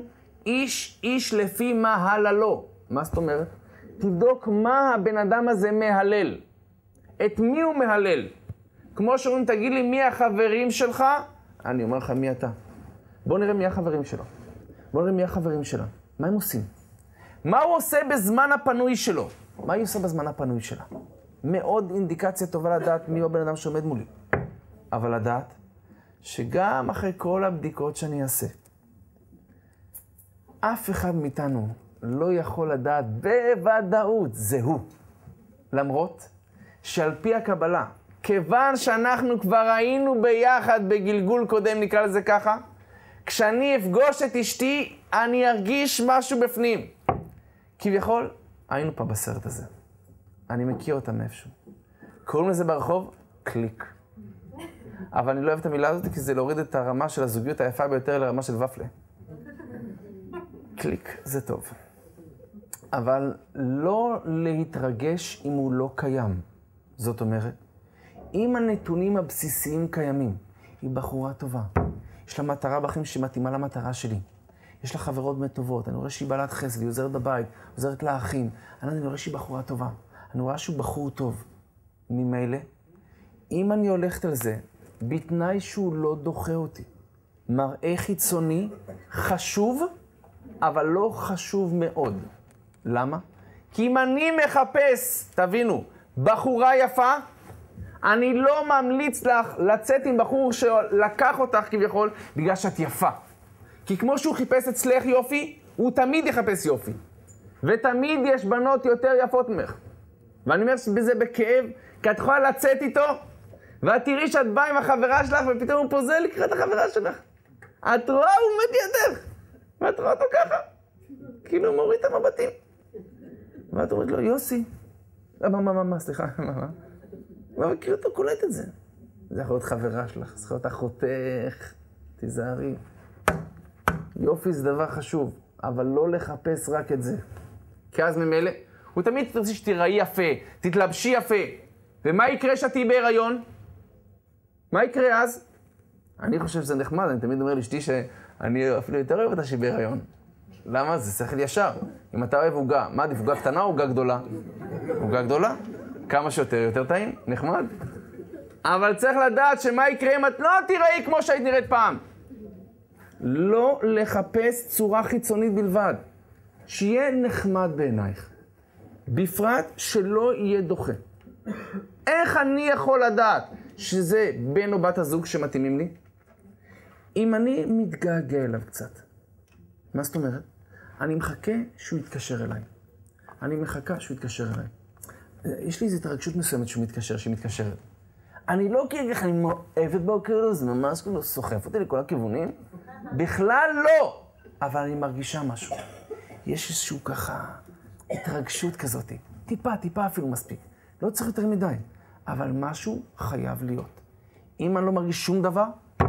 Speaker 1: איש לפי מהללו. מה זאת אומרת? תבדוק מה הבן אדם הזה מהלל. את מי הוא מהלל? כמו שאומרים, תגיד לי מי החברים שלך, אני אומר לך מי אתה. בוא נראה מי החברים שלו. בוא נראה מי החברים שלה. מה הם עושים? מה הוא עושה בזמן הפנוי שלו? מה היא עושה בזמן הפנוי שלה? מאוד אינדיקציה טובה לדעת מי הוא הבן אדם שעומד מולי. אבל לדעת שגם אחרי כל הבדיקות שאני אעשה, אף אחד מאיתנו לא יכול לדעת בוודאות זהו. למרות שעל פי הקבלה, כיוון שאנחנו כבר היינו ביחד בגלגול קודם, נקרא לזה ככה, כשאני אפגוש את אשתי, אני ארגיש משהו בפנים. כביכול, היינו פה בסרט הזה. אני מכיר אותה מאיפשהו. קוראים לזה ברחוב קליק. אבל אני לא אוהב את המילה הזאת, כי זה להוריד את הרמה של הזוגיות היפה ביותר לרמה של ופלה. קליק, זה טוב. אבל לא להתרגש אם הוא לא קיים. זאת אומרת, אם הנתונים הבסיסיים קיימים, היא בחורה טובה. יש לה מטרה בחיים שמתאימה למטרה שלי. יש לה חברות באמת טובות, אני רואה שהיא בעלת חסד, היא עוזרת בבית, עוזרת לאחים. אני רואה שהיא בחורה טובה. אני רואה שהוא בחור טוב. ממילא, אם אני הולכת על זה, בתנאי שהוא לא דוחה אותי. מראה חיצוני חשוב, אבל לא חשוב מאוד. למה? כי אם אני מחפש, תבינו, בחורה יפה, אני לא ממליץ לך לצאת עם בחור שלקח אותך כביכול בגלל שאת יפה. כי כמו שהוא חיפש אצלך יופי, הוא תמיד יחפש יופי. ותמיד יש בנות יותר יפות ממך. ואני אומר בזה בכאב, כי את יכולה לצאת איתו, ואת תראי שאת באה עם החברה שלך, ופתאום הוא פוזל לקראת החברה שלך. את רואה, הוא עומד לידך, ואת רואה אותו ככה. כאילו הוא מוריד את המבטים. ואת אומרת לו, יוסי. סליחה, מה מכיר אותו, קולט את זה. זה יכול להיות חברה שלך, זה יכול להיות אחותך, תיזהרי. יופי זה דבר חשוב, אבל לא לחפש רק את זה. כי אז ממילא, הוא תמיד תרצה שתיראי יפה, תתלבשי יפה. ומה יקרה שתהיי בהיריון? מה יקרה אז? אני חושב שזה נחמד, אני תמיד אומר לאשתי שאני אפילו יותר אוהב אותה שהיא בהיריון. למה? זה שכל ישר. אם אתה אוהב עוגה, מה עדיף, עוגה קטנה או עוגה גדולה? עוגה גדולה? כמה שיותר, יותר טעים, נחמד. אבל צריך לדעת שמה יקרה אם את לא תיראי כמו שהיית נראית פעם. לא לחפש צורה חיצונית בלבד. שיהיה נחמד בעינייך. בפרט שלא יהיה דוחה. איך אני יכול לדעת שזה בן או בת הזוג שמתאימים לי? אם אני מתגעגע אליו קצת. מה זאת אומרת? אני מחכה שהוא יתקשר אליי. אני מחכה שהוא יתקשר אליי. יש לי איזו התרגשות מסוימת שהוא מתקשר, שהיא מתקשרת. אני לא ככה, אני מאוהבת בו כאילו, זה ממש כאילו סוחף אותי לכל הכיוונים. בכלל לא! אבל אני מרגישה משהו. יש איזשהו ככה התרגשות כזאת. טיפה אפילו מספיק. לא צריך יותר מדי. אבל משהו חייב להיות. אם אני לא מרגיש שום דבר,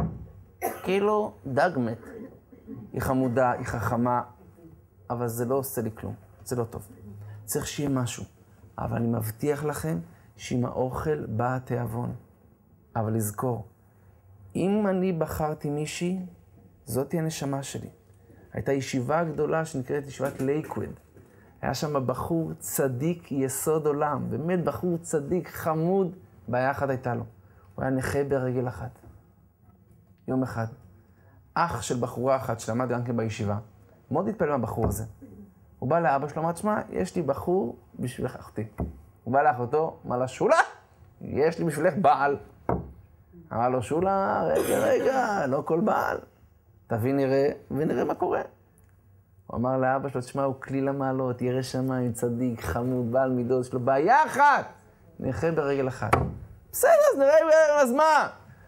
Speaker 1: כאילו דג מת. היא חמודה, היא חכמה, אבל זה לא עושה לי כלום. זה לא טוב. צריך שיהיה משהו. אבל אני מבטיח לכם שעם האוכל בא התיאבון. אבל לזכור, אם אני בחרתי מישהי, זאתי הנשמה שלי. הייתה ישיבה גדולה שנקראת ישיבת לייקוויד. היה שם בחור צדיק יסוד עולם, באמת בחור צדיק חמוד, בעיה אחת הייתה לו. הוא היה נכה ברגל אחת. יום אחד, אח של בחורה אחת שלמד גם כן בישיבה, מאוד התפעל מהבחור הזה. הוא בא לאבא שלו, אמר, תשמע, יש לי בחור בשבילך אחותי. הוא בא לאחותו, אמר לה, שולה, יש לי בשבילך בעל. אמר לו, שולה, רגע, לא כל בעל. תביא נראה, ונראה מה קורה. הוא אמר לאבא שלו, תשמע, הוא כליל המעלות, ירא שמיים, צדיק, חמוד, בעל מידות, יש לו בעיה אחת. נכה ברגל אחת. בסדר, אז נראה, אז מה?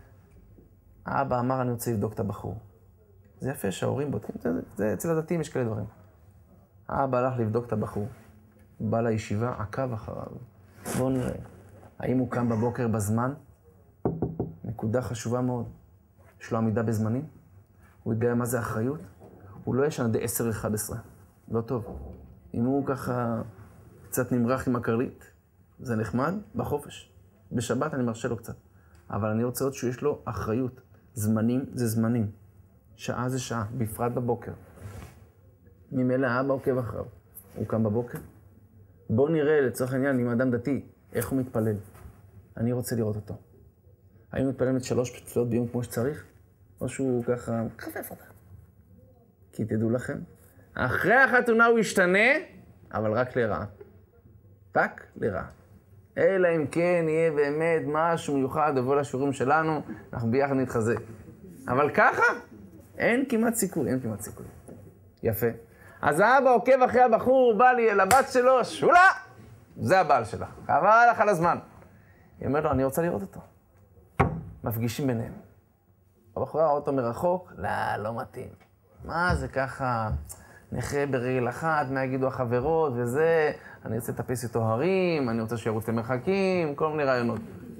Speaker 1: האבא אמר, אני רוצה לבדוק את הבחור. זה יפה שההורים בודקים, זה אצל הדתיים יש כאלה דברים. האבא הלך לבדוק את הבחור. הוא בא לישיבה, עקב אחריו. בואו נראה. האם הוא קם בבוקר בזמן? נקודה חשובה מאוד. יש לו עמידה בזמנים? הוא יודע מה זה אחריות? הוא לא ישן עד 10-11. לא טוב. אם הוא ככה קצת נמרח עם הקרלית, זה נחמד, בחופש. בשבת אני מרשה לו קצת. אבל אני רוצה עוד שיש לו אחריות. זמנים זה זמנים. שעה זה שעה, בפרט בבוקר. ממילא האבא עוקב אחריו. הוא קם בבוקר. בואו נראה לצורך העניין עם אדם דתי, איך הוא מתפלל. אני רוצה לראות אותו. האם הוא מתפלל את 3 תפילות ביום כמו שצריך? או שהוא ככה חפף אותה. כי תדעו לכם, אחרי החתונה הוא ישתנה, אבל רק לרעה. רק לרעה. אלא אם כן יהיה באמת משהו מיוחד, לבוא לשיעורים שלנו, אנחנו ביחד נתחזק. אבל ככה, אין כמעט סיכוי, אין כמעט סיכוי. יפה. אז האבא עוקב אחרי הבחור, הוא בא לי לבת שלו, שולה! זה הבעל שלה. עבר לך על הזמן. היא אומרת לו, אני רוצה לראות אותו. מפגישים ביניהם. הבחורה רואה אותו מרחוק, לא מתאים. מה זה ככה, נכה ברגל אחת, מה יגידו החברות וזה, אני רוצה לטפס איתו הרים, אני רוצה שירוץ למרחקים, כל מיני רעיונות.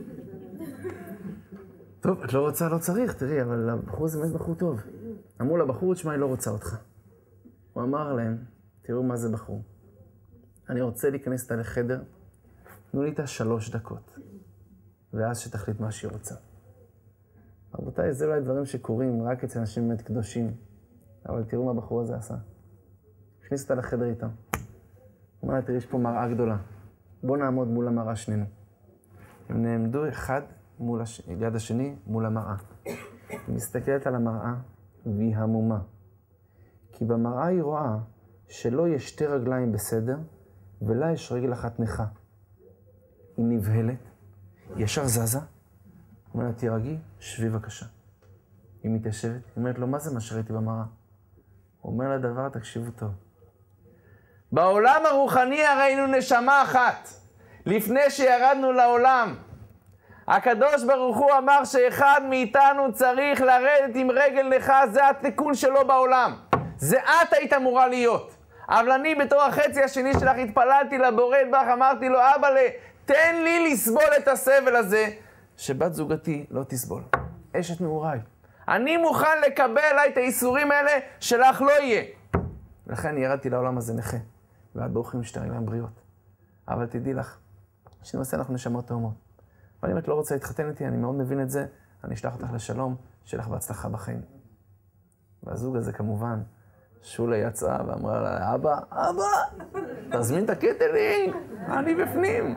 Speaker 1: טוב, את לא רוצה, לא צריך, תראי, אבל הבחור זה באמת בחור טוב. אמרו לבחור, תשמע, היא לא רוצה אותך. הוא אמר להם, תראו מה זה בחור. אני רוצה להיכנס איתה לחדר, תנו לי איתה 3 דקות, ואז שתחליט מה שהיא רוצה. רבותיי, זה אולי דברים שקורים רק אצל אנשים באמת קדושים, אבל תראו מה הבחור הזה עשה. הכניס אותה לחדר איתה. הוא אומר לה, תראי, יש פה מראה גדולה. בוא נעמוד מול המראה שנינו. הם נעמדו אחד יד השני מול המראה. היא מסתכלת על המראה והיא המומה. כי במראה היא רואה שלא יש 2 רגליים בסדר, ולה יש רגל אחת נכה. היא נבהלת, היא ישר זזה. הוא אומר לה, תירגעי, שבי בבקשה. היא מתיישבת, היא אומרת לו, מה זה מה שראיתי במראה? הוא אומר לה דבר, תקשיבו טוב. בעולם הרוחני הראינו נשמה אחת. לפני שירדנו לעולם, הקדוש ברוך הוא אמר שאחד מאיתנו צריך לרדת עם רגל נכה, זה התיקון שלו בעולם. זה את היית אמורה להיות. אבל אני בתור החצי השני שלך התפללתי לבורא יתברך, אמרתי לו, אבא, תן לי לסבול את הסבל הזה, שבת זוגתי לא תסבול. אשת נעוריי. אני מוכן לקבל עליי את האיסורים האלה, שלך לא יהיה. ולכן ירדתי לעולם הזה נכה. ואת ברוך עם 2 רגליים בריאות. אבל תדעי לך, שנעשה אנחנו נשמות תאומות. אבל אם את לא רוצה להתחתן איתי, אני מאוד מבין את זה, אני אשלח אותך לשלום, שיהיה לך בהצלחה בחיים. והזוג הזה כמובן, שולה יצאה ואמרה לה, אבא, תזמין את הקטלינג, אני בפנים.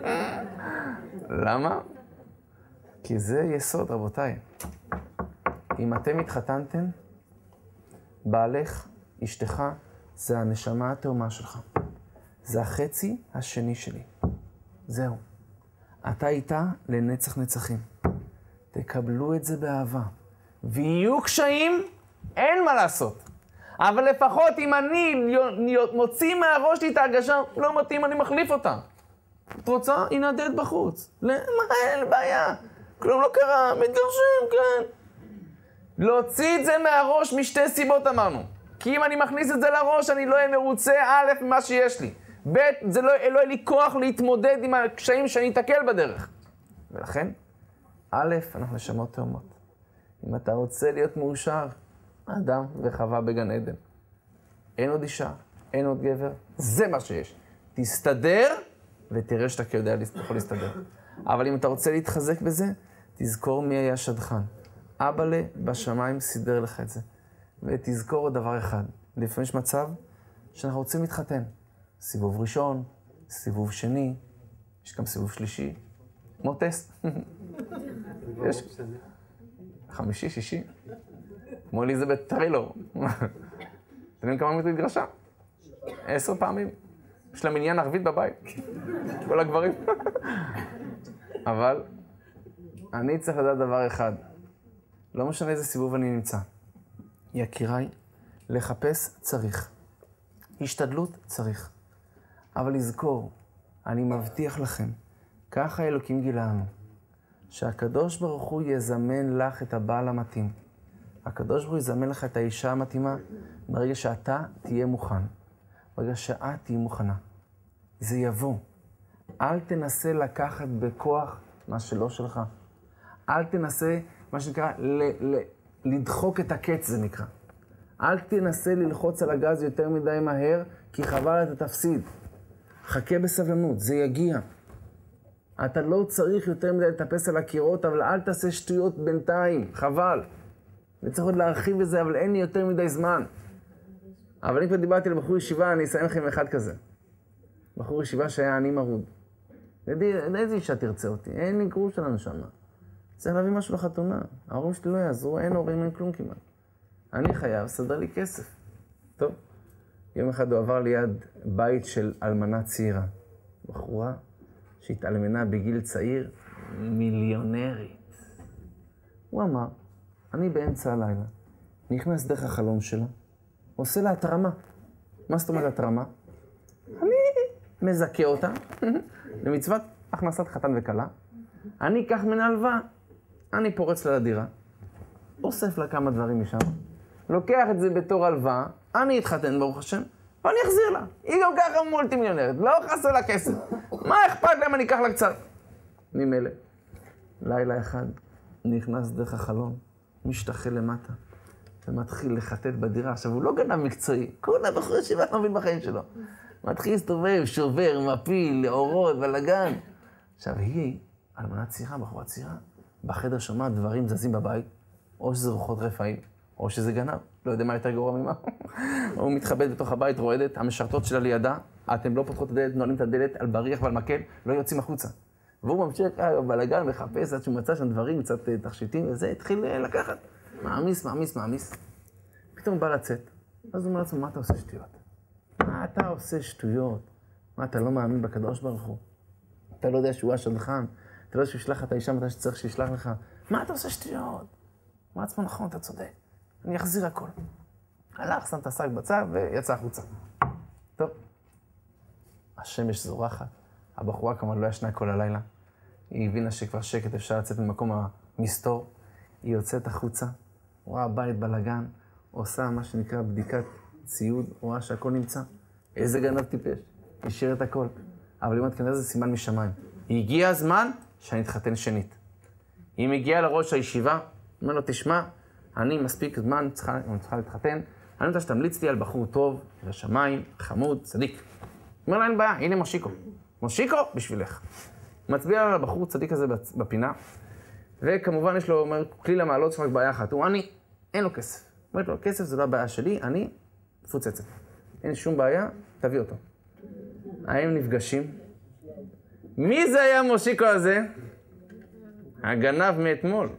Speaker 1: למה? כי זה יסוד, רבותיי. אם אתם התחתנתם, בעלך, אשתך, זה הנשמה התאומה שלך. זה החצי השני שלי. זהו. אתה איתה לנצח נצחים. תקבלו את זה באהבה. ויהיו קשיים, אין מה לעשות. אבל לפחות אם אני מוציא מהראש לי את ההרגשה, לא מתאים, אני מחליף אותה. את רוצה? הנה הדלת בחוץ. מה? אין בעיה. כלום לא קרה, מתגרשים, כן. להוציא את זה מהראש משתי סיבות אמרנו. כי אם אני מכניס את זה לראש, אני לא אהיה מרוצה א' ממה שיש לי. ב', זה לא יהיה לי כוח להתמודד עם הקשיים שאני אתקל בדרך. ולכן, א', אנחנו נשמות תאומות. אם אתה רוצה להיות מאושר, אדם וחווה בגן עדן. אין עוד אישה, אין עוד גבר, זה מה שיש. תסתדר ותראה שאתה יודע יכול להסתדר. אבל אם אתה רוצה להתחזק בזה, תזכור מי היה שדכן. אבאלה בשמיים סידר לך את זה. ותזכור עוד דבר אחד. לפעמים יש מצב שאנחנו רוצים להתחתן. סיבוב ראשון, סיבוב שני, יש גם סיבוב שלישי. כמו טסט. יש חמישי, שישי. כמו אליזבת טריילור. אתם יודעים כמה מיטו התגרשה? 10 פעמים. יש לה מניין ערבית בבית. כל הגברים. אבל אני צריך לדעת דבר אחד. לא משנה איזה סיבוב אני נמצא. יקיריי, לחפש צריך. השתדלות צריך. אבל לזכור, אני מבטיח לכם, ככה אלוקים גילה לנו, שהקדוש ברוך הוא יזמן לך את הבעל המתאים. הקדוש ברוך הוא יזמן לך את האישה המתאימה ברגע שאתה תהיה מוכן. ברגע שאת תהיה מוכנה. זה יבוא. אל תנסה לקחת בכוח מה שלא שלך. אל תנסה, מה שנקרא, לדחוק את הקץ, זה נקרא. אל תנסה ללחוץ על הגז יותר מדי מהר, כי חבל אתה תפסיד. חכה בסבלנות, זה יגיע. אתה לא צריך יותר מדי לטפס על הקירות, אבל אל תעשה שטויות בינתיים, חבל. וצריך עוד להרחיב את זה, אבל אין לי יותר מדי זמן. אבל אם כבר דיברתי לבחור ישיבה, אני אסיים לכם אחד כזה. בחור ישיבה שהיה אני מרוד. איזה אישה תרצה אותי? אין לי גרוש שלנו שם. צריך להביא משהו לחתונה. ההורים שלי לא יעזרו, אין הורים, אין כלום כמעט. אני חייב, סדר לי כסף. טוב, יום אחד הוא עבר ליד בית של אלמנה צעירה. בחורה שהתאלמנה בגיל צעיר, מיליונרית. הוא אמר, אני באמצע הלילה, נכנס דרך החלון שלה, עושה לה התרמה. מה זאת אומרת התרמה? אני מזכה אותה, למצוות הכנסת חתן וכלה. אני אקח מן הלוואה, אני פורץ לה לדירה, אוסף לה כמה דברים משם, לוקח את זה בתור הלוואה, אני אתחתן ברוך השם, ואני אחזיר לה. היא גם ככה מולטי מיליונרת, לא חסר לה כסף. מה אכפת להם אני אקח לה קצת? ממילא. לילה אחד, נכנס דרך החלון, משתחל למטה, ומתחיל לחטט בדירה. עכשיו, הוא לא גנב מקצועי, כל הבחור ישיבה לא מבין בחיים שלו. מתחיל להסתובב, שובר, מפיל, אורות, בלגן. עכשיו, היא, אלמנה צעירה, בחורה צעירה, בחדר שומעת דברים זזים בבית, או שזה רוחות רפאים, או שזה גנב. לא יודע מה יותר גרוע ממה. הוא מתחבט בתוך הבית, רועדת, המשרתות שלה לידה, אתם לא פותחות את הדלת, נועלים את הדלת על בריח ועל מקל, לא יוצאים החוצה. והוא ממשיך בלגן, מחפש עד שהוא מצא שם דברים, קצת תכשיטים, וזה התחיל לקחת. מעמיס. פתאום בא לצאת. אז הוא אומר לעצמו, מה אתה עושה שטויות? מה אתה עושה שטויות? מה, אתה לא מאמין בקדוש ברוך הוא? אתה לא יודע שהוא השדכן? אתה לא יודע שהוא ישלח את האישה מתי שצריך שישלח לך? מה אתה עושה שטויות? מה עצמו נכון, אתה צודק. אני אחזיר הכל. הלך, שם את השק בצד ויצא החוצה. טוב. השמש זורחת. הבחורה כמובן לא ישנה כל הלילה. היא הבינה שכבר שקט אפשר לצאת ממקום המסתור. היא יוצאת החוצה, רואה בית בלגן, עושה מה שנקרא בדיקת ציוד, רואה שהכל נמצא. איזה גנב טיפש. השאיר את הכל. אבל אם את כנראה זה סימן משמיים. הגיע הזמן שאני אתחתן שנית. היא מגיעה לראש הישיבה, אומר לו, תשמע, אני מספיק זמן, צריכה להתחתן, אני רוצה שתמליץ לי על בחור טוב, לשמיים, חמוד, צדיק. אומר לה, אין בעיה, הנה מושיקו. מושיקו, בשבילך. מצביע על הבחור צדיק הזה בפינה, וכמובן יש לו, אומר, כלי למעלות יש רק בעיה אחת, הוא עני, אין לו כסף. אומרת לו, כסף זה לא הבעיה שלי, אני מפוצצת. אין שום בעיה, תביא אותו. הם נפגשים. מי זה היה מושיקו הזה? הגנב מאתמול.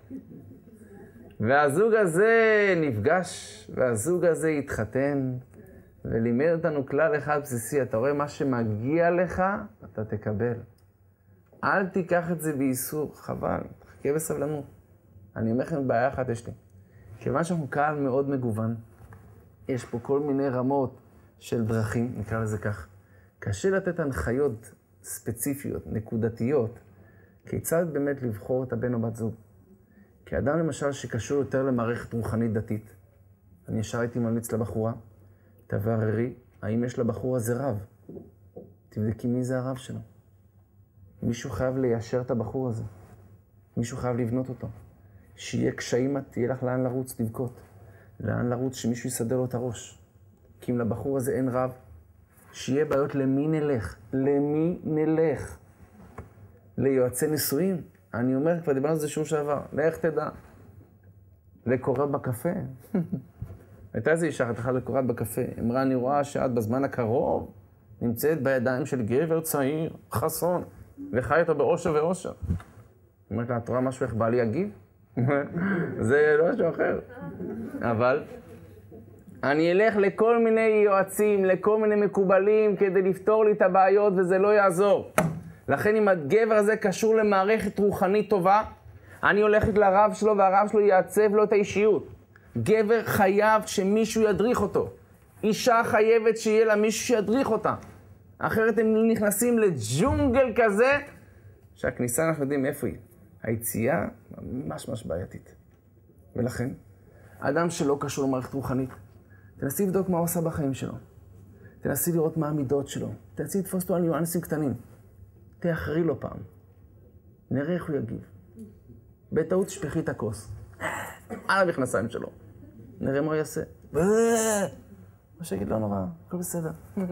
Speaker 1: והזוג הזה נפגש, והזוג הזה התחתן, ולימד אותנו כלל אחד בסיסי, אתה רואה מה שמגיע לך, אתה תקבל. אל תיקח את זה באיסור, חבל, תחכה בסבלנות. אני אומר לכם, בעיה אחת יש לי. כיוון שאנחנו קהל מאוד מגוון, יש פה כל מיני רמות של דרכים, נקרא לזה כך. קשה לתת הנחיות ספציפיות, נקודתיות, כיצד באמת לבחור את הבן או בת זוג. כי אדם למשל שקשור יותר למערכת רוחנית דתית, אני ישר הייתי ממליץ לבחורה, תבררי, האם יש לבחור הזה רב? תבדקי מי זה הרב שלו. מישהו חייב ליישר את הבחור הזה. מישהו חייב לבנות אותו. שיהיה קשיים, תהיה לך לאן לרוץ, לבכות. לאן לרוץ, שמישהו יסדר לו את הראש. כי אם לבחור הזה אין רב, שיהיה בעיות למי נלך. למי נלך? ליועצי נישואים? אני אומר, כבר דיברנו על זה שום שעבר. לך תדע. לקורא בקפה. הייתה איזה אישה, אחת לקורת בקפה. אמרה, אני רואה שאת בזמן הקרוב נמצאת בידיים של גבר צעיר, חסון, וחי אותו באושר ואושר. אומרת לה, את רואה משהו איך בעלי יגיב? זה לא משהו אחר. אבל אני אלך לכל מיני יועצים, לכל מיני מקובלים, כדי לפתור לי את הבעיות, וזה לא יעזור. לכן אם הגבר הזה קשור למערכת רוחנית טובה, אני הולכת לרב שלו, והרב שלו יעצב לו את האישיות. גבר חייב שמישהו ידריך אותו. אישה חייבת שיהיה לה מישהו שידריך אותה. אחרת הם נכנסים לג'ונגל כזה, שהכניסה אנחנו יודעים איפה היא. היציאה ממש בעייתית. ולכן, אדם שלא קשור למערכת רוחנית, תנסי לבדוק מה הוא עשה בחיים שלו. תנסי לראות מה המידות שלו. תנסי לתפוס אותו על ניואנסים קטנים. תאחרי לו פעם. נראה איך הוא יגיב. בטעות תשפכי את הכוס. על המכנסיים שלו. נראה מה הוא יעשה. מה שיגיד, לא נורא, הכל בסדר.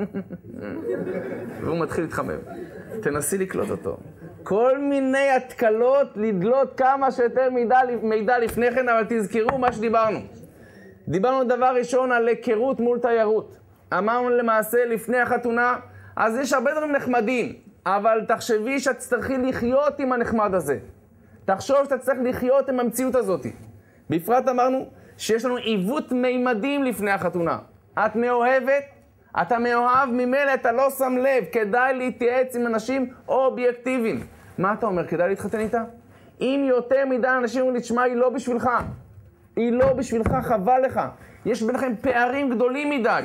Speaker 1: והוא מתחיל להתחמם. תנסי לקלוט אותו. כל מיני התקלות, לדלות כמה שיותר מידע לפני כן, אבל תזכרו מה שדיברנו. דיברנו דבר ראשון על היכרות מול תיירות. אמרנו למעשה לפני החתונה, אז יש הרבה דברים נחמדים, אבל תחשבי שאת צריכי לחיות עם הנחמד הזה. תחשוב שאתה צריך לחיות עם המציאות הזאת. בפרט אמרנו שיש לנו עיוות מימדים לפני החתונה. את מאוהבת, אתה מאוהב, ממילא אתה לא שם לב, כדאי להתייעץ עם אנשים אובייקטיביים. מה אתה אומר? כדאי להתחתן איתה? אם יותר מדי אנשים אומרים לי, תשמע, היא לא בשבילך. היא לא בשבילך, חבל לך. יש ביניכם פערים גדולים מדי.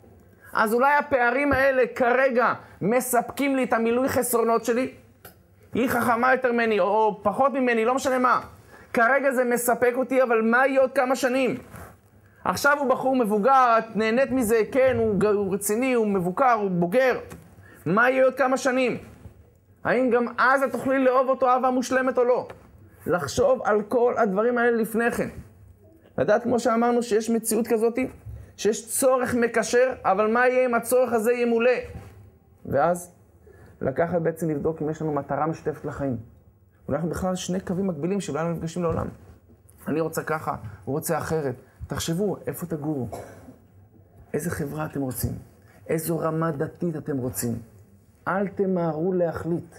Speaker 1: אז אולי הפערים האלה כרגע מספקים לי את המילוי חסרונות שלי? היא חכמה יותר ממני, או פחות ממני, לא משנה מה. כרגע זה מספק אותי, אבל מה יהיה עוד כמה שנים? עכשיו הוא בחור מבוגר, את נהנית מזה, כן, הוא רציני, הוא מבוקר, הוא בוגר. מה יהיה עוד כמה שנים? האם גם אז את תוכלי לאהוב אותו אהבה מושלמת או לא? לחשוב על כל הדברים האלה לפני כן. לדעת, כמו שאמרנו, שיש מציאות כזאת, שיש צורך מקשר, אבל מה יהיה אם הצורך הזה ימולא? ואז לקחת בעצם לבדוק אם יש לנו מטרה משותפת לחיים. אולי אנחנו בכלל שני קווים מקבילים שאולי אנחנו נפגשים לעולם. אני רוצה ככה, הוא רוצה אחרת. תחשבו, איפה תגורו? איזה חברה אתם רוצים? איזו רמה דתית אתם רוצים? אל תמהרו להחליט.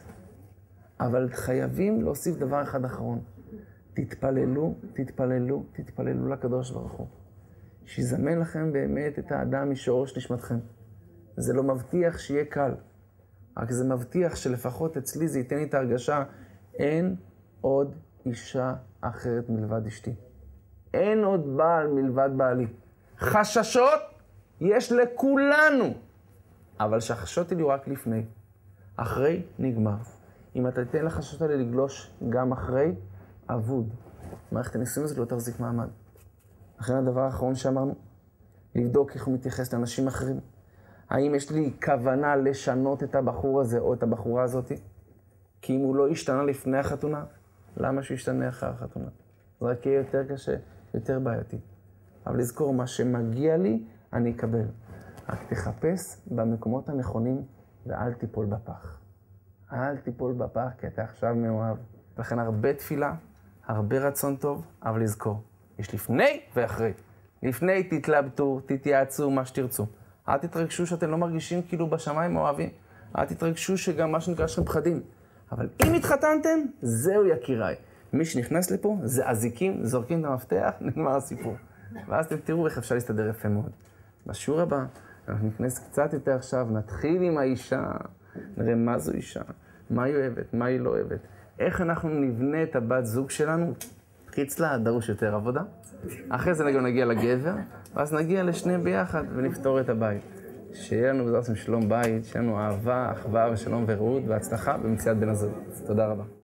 Speaker 1: אבל חייבים להוסיף דבר אחד אחרון. תתפללו, תתפללו, תתפללו לקדוש ברוך הוא. שיזמן לכם באמת את האדם משורש נשמתכם. זה לא מבטיח שיהיה קל. רק זה מבטיח שלפחות אצלי זה ייתן לי את ההרגשה, אין עוד אישה אחרת מלבד אשתי. אין עוד בעל מלבד בעלי. חששות יש לכולנו. אבל שהחששות יהיו רק לפני. אחרי נגמר. אם אתה תיתן לחששות האלה לגלוש גם אחרי, אבוד. מערכת הנישואים הזאת לא תחזיק מעמד. לכן הדבר האחרון שאמרנו, לבדוק איך הוא מתייחס לאנשים אחרים. האם יש לי כוונה לשנות את הבחור הזה או את הבחורה הזאת? כי אם הוא לא השתנה לפני החתונה, למה שהוא ישתנה אחרי החתונה? זה רק יהיה יותר קשה, יותר בעייתי. אבל לזכור, מה שמגיע לי, אני אקבל. רק תחפש במקומות הנכונים ואל תיפול בפח. אל תיפול בפח, כי אתה עכשיו מאוהב. לכן הרבה תפילה, הרבה רצון טוב, אבל לזכור, יש לפני ואחרי. לפני תתלבטו, תתייעצו, מה שתרצו. אל תתרגשו שאתם לא מרגישים כאילו בשמיים אוהבים. אל תתרגשו שגם מה שנקרא לכם פחדים. אבל אם התחתנתם, זהו יקיריי. מי שנכנס לפה, זה אזיקים, זורקים את המפתח, נגמר הסיפור. ואז אתם תראו איך אפשר להסתדר יפה מאוד. בשיעור הבא, אנחנו נכנס קצת יותר עכשיו, נתחיל עם האישה, נראה מה זו אישה, מה היא אוהבת, מה היא לא אוהבת. איך אנחנו נבנה את הבת זוג שלנו, חיצלה, דרוש יותר עבודה. אחרי זה גם נגיע לגבר, ואז נגיע לשניהם ביחד ונפתור את הבית. שיהיה לנו בעזרת השם שלום בית, שיהיה לנו אהבה, אחווה ושלום ורעות והצלחה במציאת בן הזוג. תודה רבה.